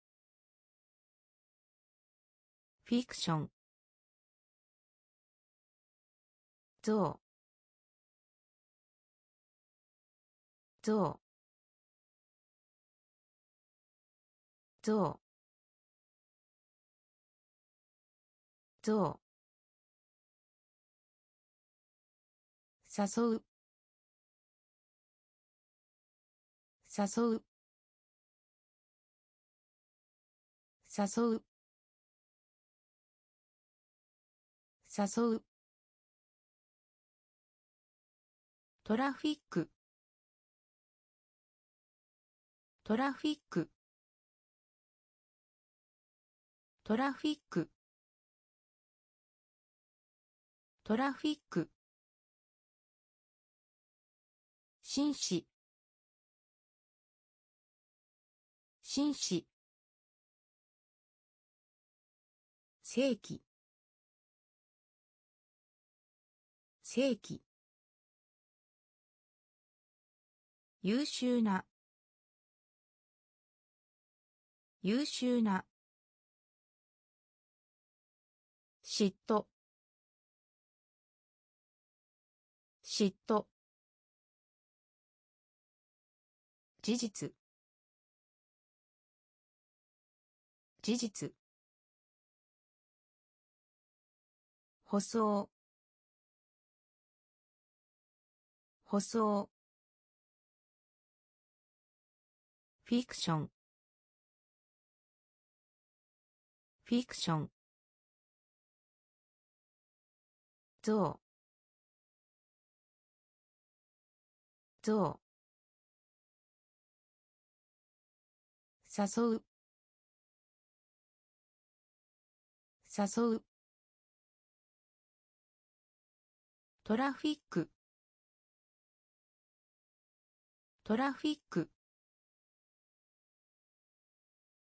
フィクション象象象象誘う誘う誘う誘うトラフィックトラフィックトラフィックトラフィック紳士紳士正規正規優秀な優秀な嫉妬嫉妬事実事実舗装舗装フィクションフィクション像像誘う誘うトラフィックトラフィック